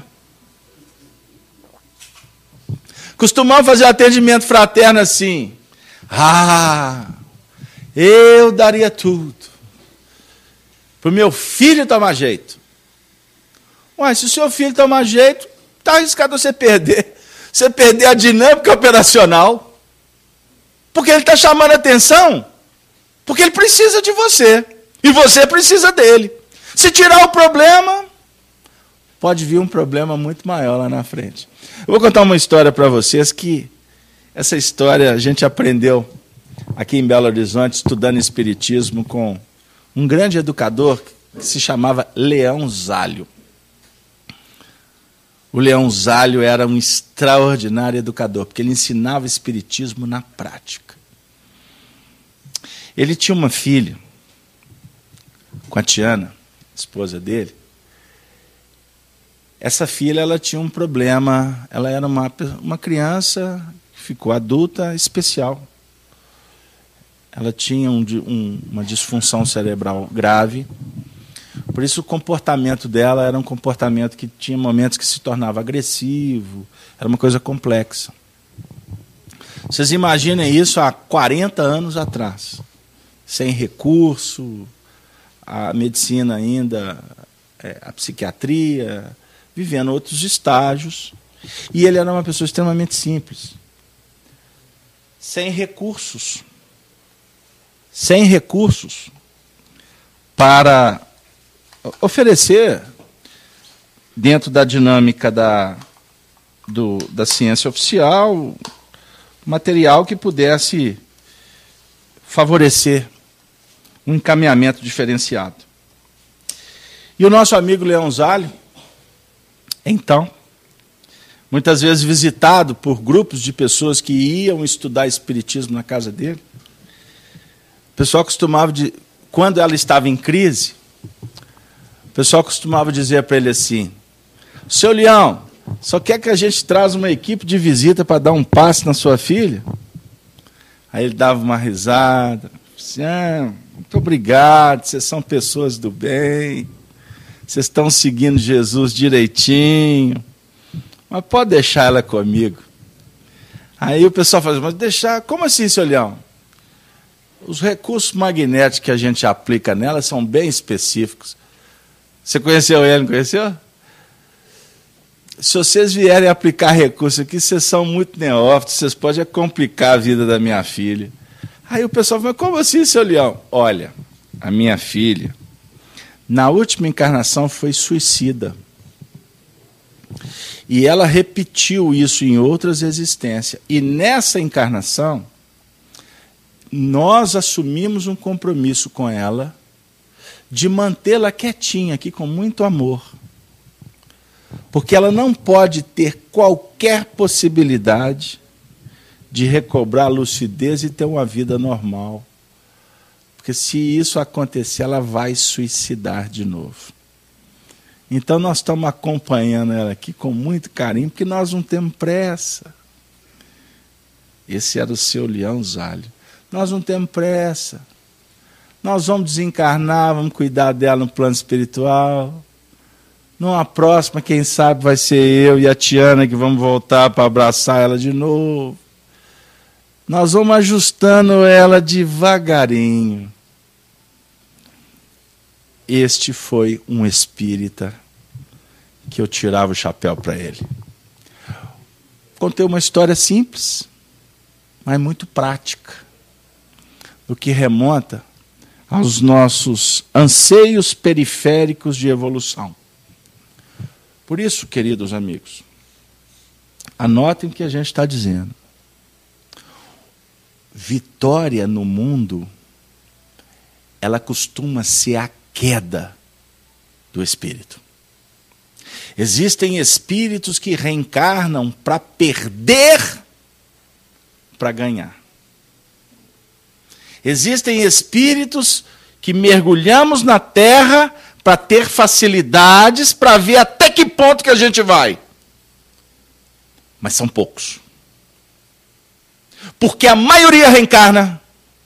Costumamos fazer atendimento fraterno assim. Ah, eu daria tudo para o meu filho tomar jeito. Ué, se o seu filho tomar jeito, está arriscado você perder. Você perder a dinâmica operacional. Porque ele está chamando a atenção. Porque ele precisa de você. E você precisa dele. Se tirar o problema, pode vir um problema muito maior lá na frente. Eu vou contar uma história para vocês que essa história a gente aprendeu aqui em Belo Horizonte, estudando Espiritismo com um grande educador que se chamava Leão Zálio. O Leão Zálio era um extraordinário educador, porque ele ensinava Espiritismo na prática. Ele tinha uma filha, com a Tiana, esposa dele. Essa filha ela tinha um problema, ela era uma, uma criança que ficou adulta especial. Ela tinha um, um, uma disfunção cerebral grave, por isso o comportamento dela era um comportamento que tinha momentos que se tornava agressivo, era uma coisa complexa. Vocês imaginem isso há quarenta anos atrás, sem recurso, a medicina ainda, a psiquiatria, vivendo outros estágios. E ele era uma pessoa extremamente simples, sem recursos, sem recursos para oferecer, dentro da dinâmica da, do, da ciência oficial, material que pudesse favorecer um encaminhamento diferenciado. E o nosso amigo Leão Zálio, então, muitas vezes visitado por grupos de pessoas que iam estudar Espiritismo na casa dele, o pessoal costumava, de, quando ela estava em crise, o pessoal costumava dizer para ele assim: seu Leão, só quer que a gente traz uma equipe de visita para dar um passe na sua filha? Aí ele dava uma risada, assim, ah, muito obrigado, vocês são pessoas do bem, vocês estão seguindo Jesus direitinho, mas pode deixar ela comigo. Aí o pessoal fala, mas deixar, como assim, seu Leão? Os recursos magnéticos que a gente aplica nela são bem específicos. Você conheceu ele, não conheceu? Se vocês vierem aplicar recursos aqui, vocês são muito neófitos, vocês podem complicar a vida da minha filha. Aí o pessoal fala, como assim, seu Leão? Olha, a minha filha, na última encarnação, foi suicida. E ela repetiu isso em outras existências. E nessa encarnação, nós assumimos um compromisso com ela de mantê-la quietinha aqui com muito amor. Porque ela não pode ter qualquer possibilidade de recobrar a lucidez e ter uma vida normal. Porque se isso acontecer, ela vai suicidar de novo. Então nós estamos acompanhando ela aqui com muito carinho, porque nós não temos pressa. Esse era o seu Leão Zálio. Nós não temos pressa. Nós vamos desencarnar, vamos cuidar dela no plano espiritual. Numa próxima, quem sabe, vai ser eu e a Tiana que vamos voltar para abraçar ela de novo. Nós vamos ajustando ela devagarinho. Este foi um espírita que eu tirava o chapéu para ele. Contei uma história simples, mas muito prática, do que remonta aos nossos anseios periféricos de evolução. Por isso, queridos amigos, anotem o que a gente está dizendo. vitória no mundo, ela costuma ser a queda do espírito. Existem espíritos que reencarnam para perder, para ganhar. Existem espíritos que mergulhamos na terra para ter facilidades, para ver até que ponto que a gente vai. Mas são poucos. Porque a maioria reencarna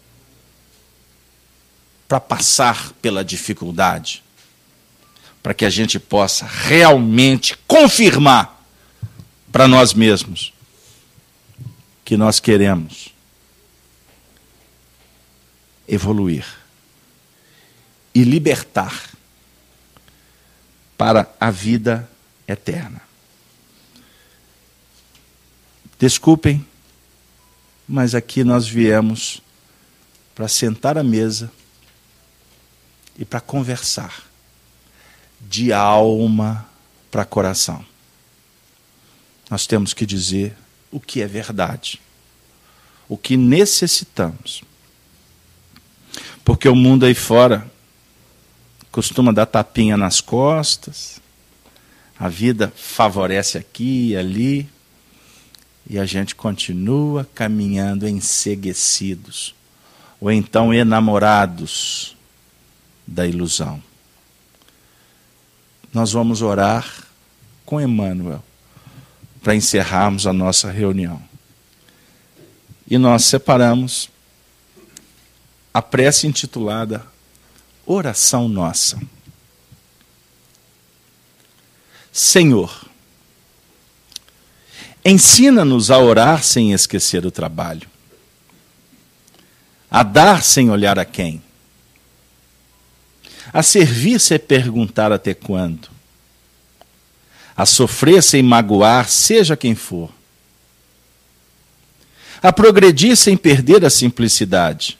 para passar pela dificuldade, para que a gente possa realmente confirmar para nós mesmos que nós queremos evoluir e libertar para a vida eterna. Desculpem, mas aqui nós viemos para sentar à mesa e para conversar de alma para coração. Nós temos que dizer o que é verdade, o que necessitamos. Porque o mundo aí fora costuma dar tapinha nas costas, a vida favorece aqui e ali, e a gente continua caminhando enceguecidos, ou então enamorados da ilusão. Nós vamos orar com Emmanuel para encerrarmos a nossa reunião. E nós separamos a prece intitulada Oração Nossa. Senhor, ensina-nos a orar sem esquecer o trabalho, a dar sem olhar a quem, a servir sem perguntar até quando, a sofrer sem magoar, seja quem for, a progredir sem perder a simplicidade,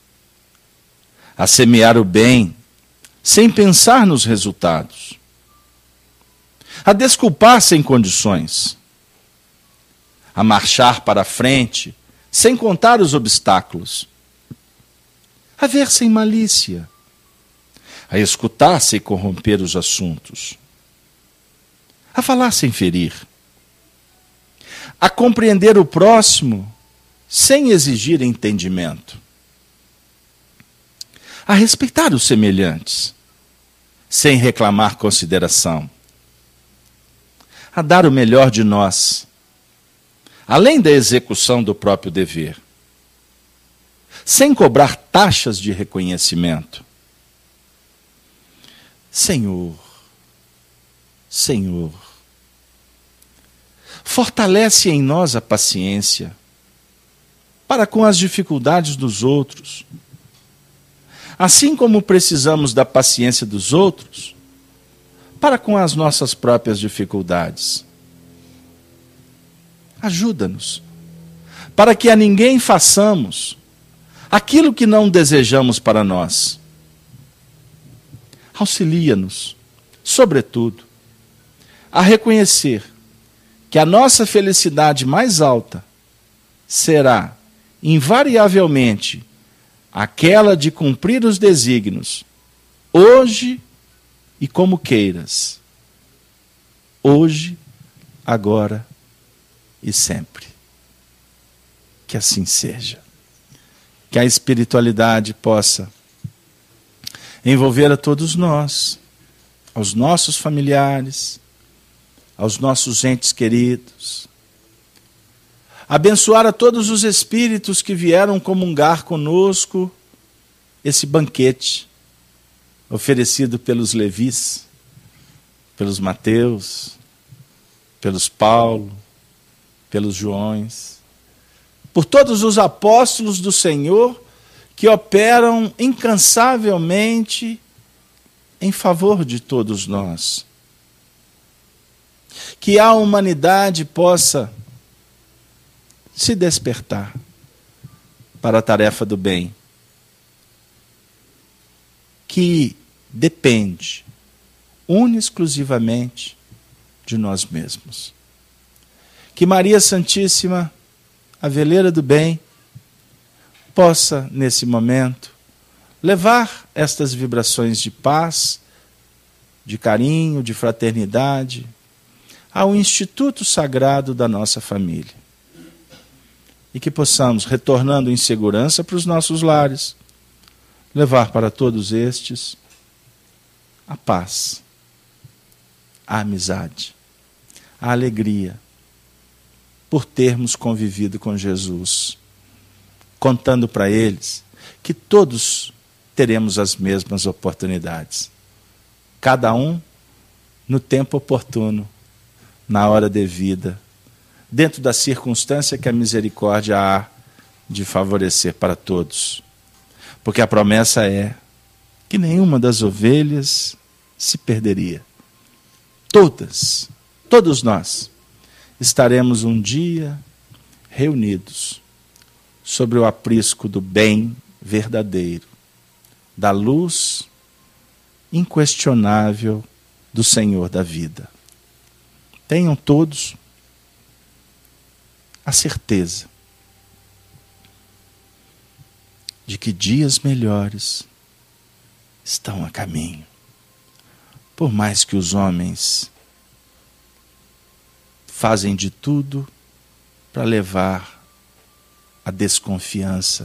a semear o bem sem pensar nos resultados, a desculpar sem condições, a marchar para frente sem contar os obstáculos, a ver sem malícia, a escutar sem corromper os assuntos, a falar sem ferir, a compreender o próximo sem exigir entendimento, a respeitar os semelhantes sem reclamar consideração, a dar o melhor de nós, além da execução do próprio dever, sem cobrar taxas de reconhecimento. Senhor, Senhor, fortalece em nós a paciência para com as dificuldades dos outros. Assim como precisamos da paciência dos outros para com as nossas próprias dificuldades. Ajuda-nos, para que a ninguém façamos aquilo que não desejamos para nós. Auxilia-nos, sobretudo, a reconhecer que a nossa felicidade mais alta será, invariavelmente, aquela de cumprir os desígnios, hoje e como queiras, hoje, agora e sempre. Que assim seja. Que a espiritualidade possa envolver a todos nós, aos nossos familiares, aos nossos entes queridos, abençoar a todos os espíritos que vieram comungar conosco esse banquete oferecido pelos Levis, pelos Mateus, pelos Paulo, pelos Joões, por todos os apóstolos do Senhor que operam incansavelmente em favor de todos nós. Que a humanidade possa se despertar para a tarefa do bem, que depende única e exclusivamente de nós mesmos. Que Maria Santíssima, a veleira do bem, possa, nesse momento, levar estas vibrações de paz, de carinho, de fraternidade, ao instituto sagrado da nossa família. E que possamos, retornando em segurança para os nossos lares, levar para todos estes a paz, a amizade, a alegria, por termos convivido com Jesus, contando para eles que todos teremos as mesmas oportunidades. Cada um no tempo oportuno, na hora devida, dentro da circunstância que a misericórdia há de favorecer para todos. Porque a promessa é que nenhuma das ovelhas se perderia. Todas, todos nós, estaremos um dia reunidos sobre o aprisco do bem verdadeiro, da luz inquestionável do Senhor da vida. Tenham todos a certeza de que dias melhores estão a caminho. Por mais que os homens fazem de tudo para levar a desconfiança,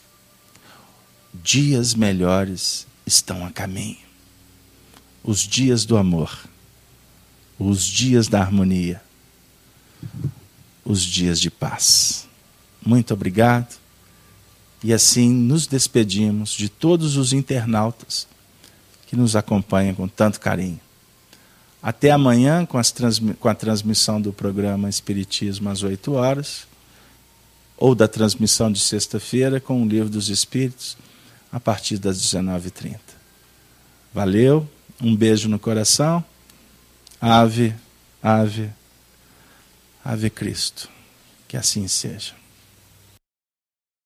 dias melhores estão a caminho. Os dias do amor, os dias da harmonia, os dias de paz. Muito obrigado. E assim nos despedimos de todos os internautas que nos acompanham com tanto carinho. Até amanhã com, as transmi- com a transmissão do programa Espiritismo às oito horas, ou da transmissão de sexta-feira com o Livro dos Espíritos a partir das dezenove e trinta. Valeu, um beijo no coração. Ave, ave, ave Cristo. Que assim seja.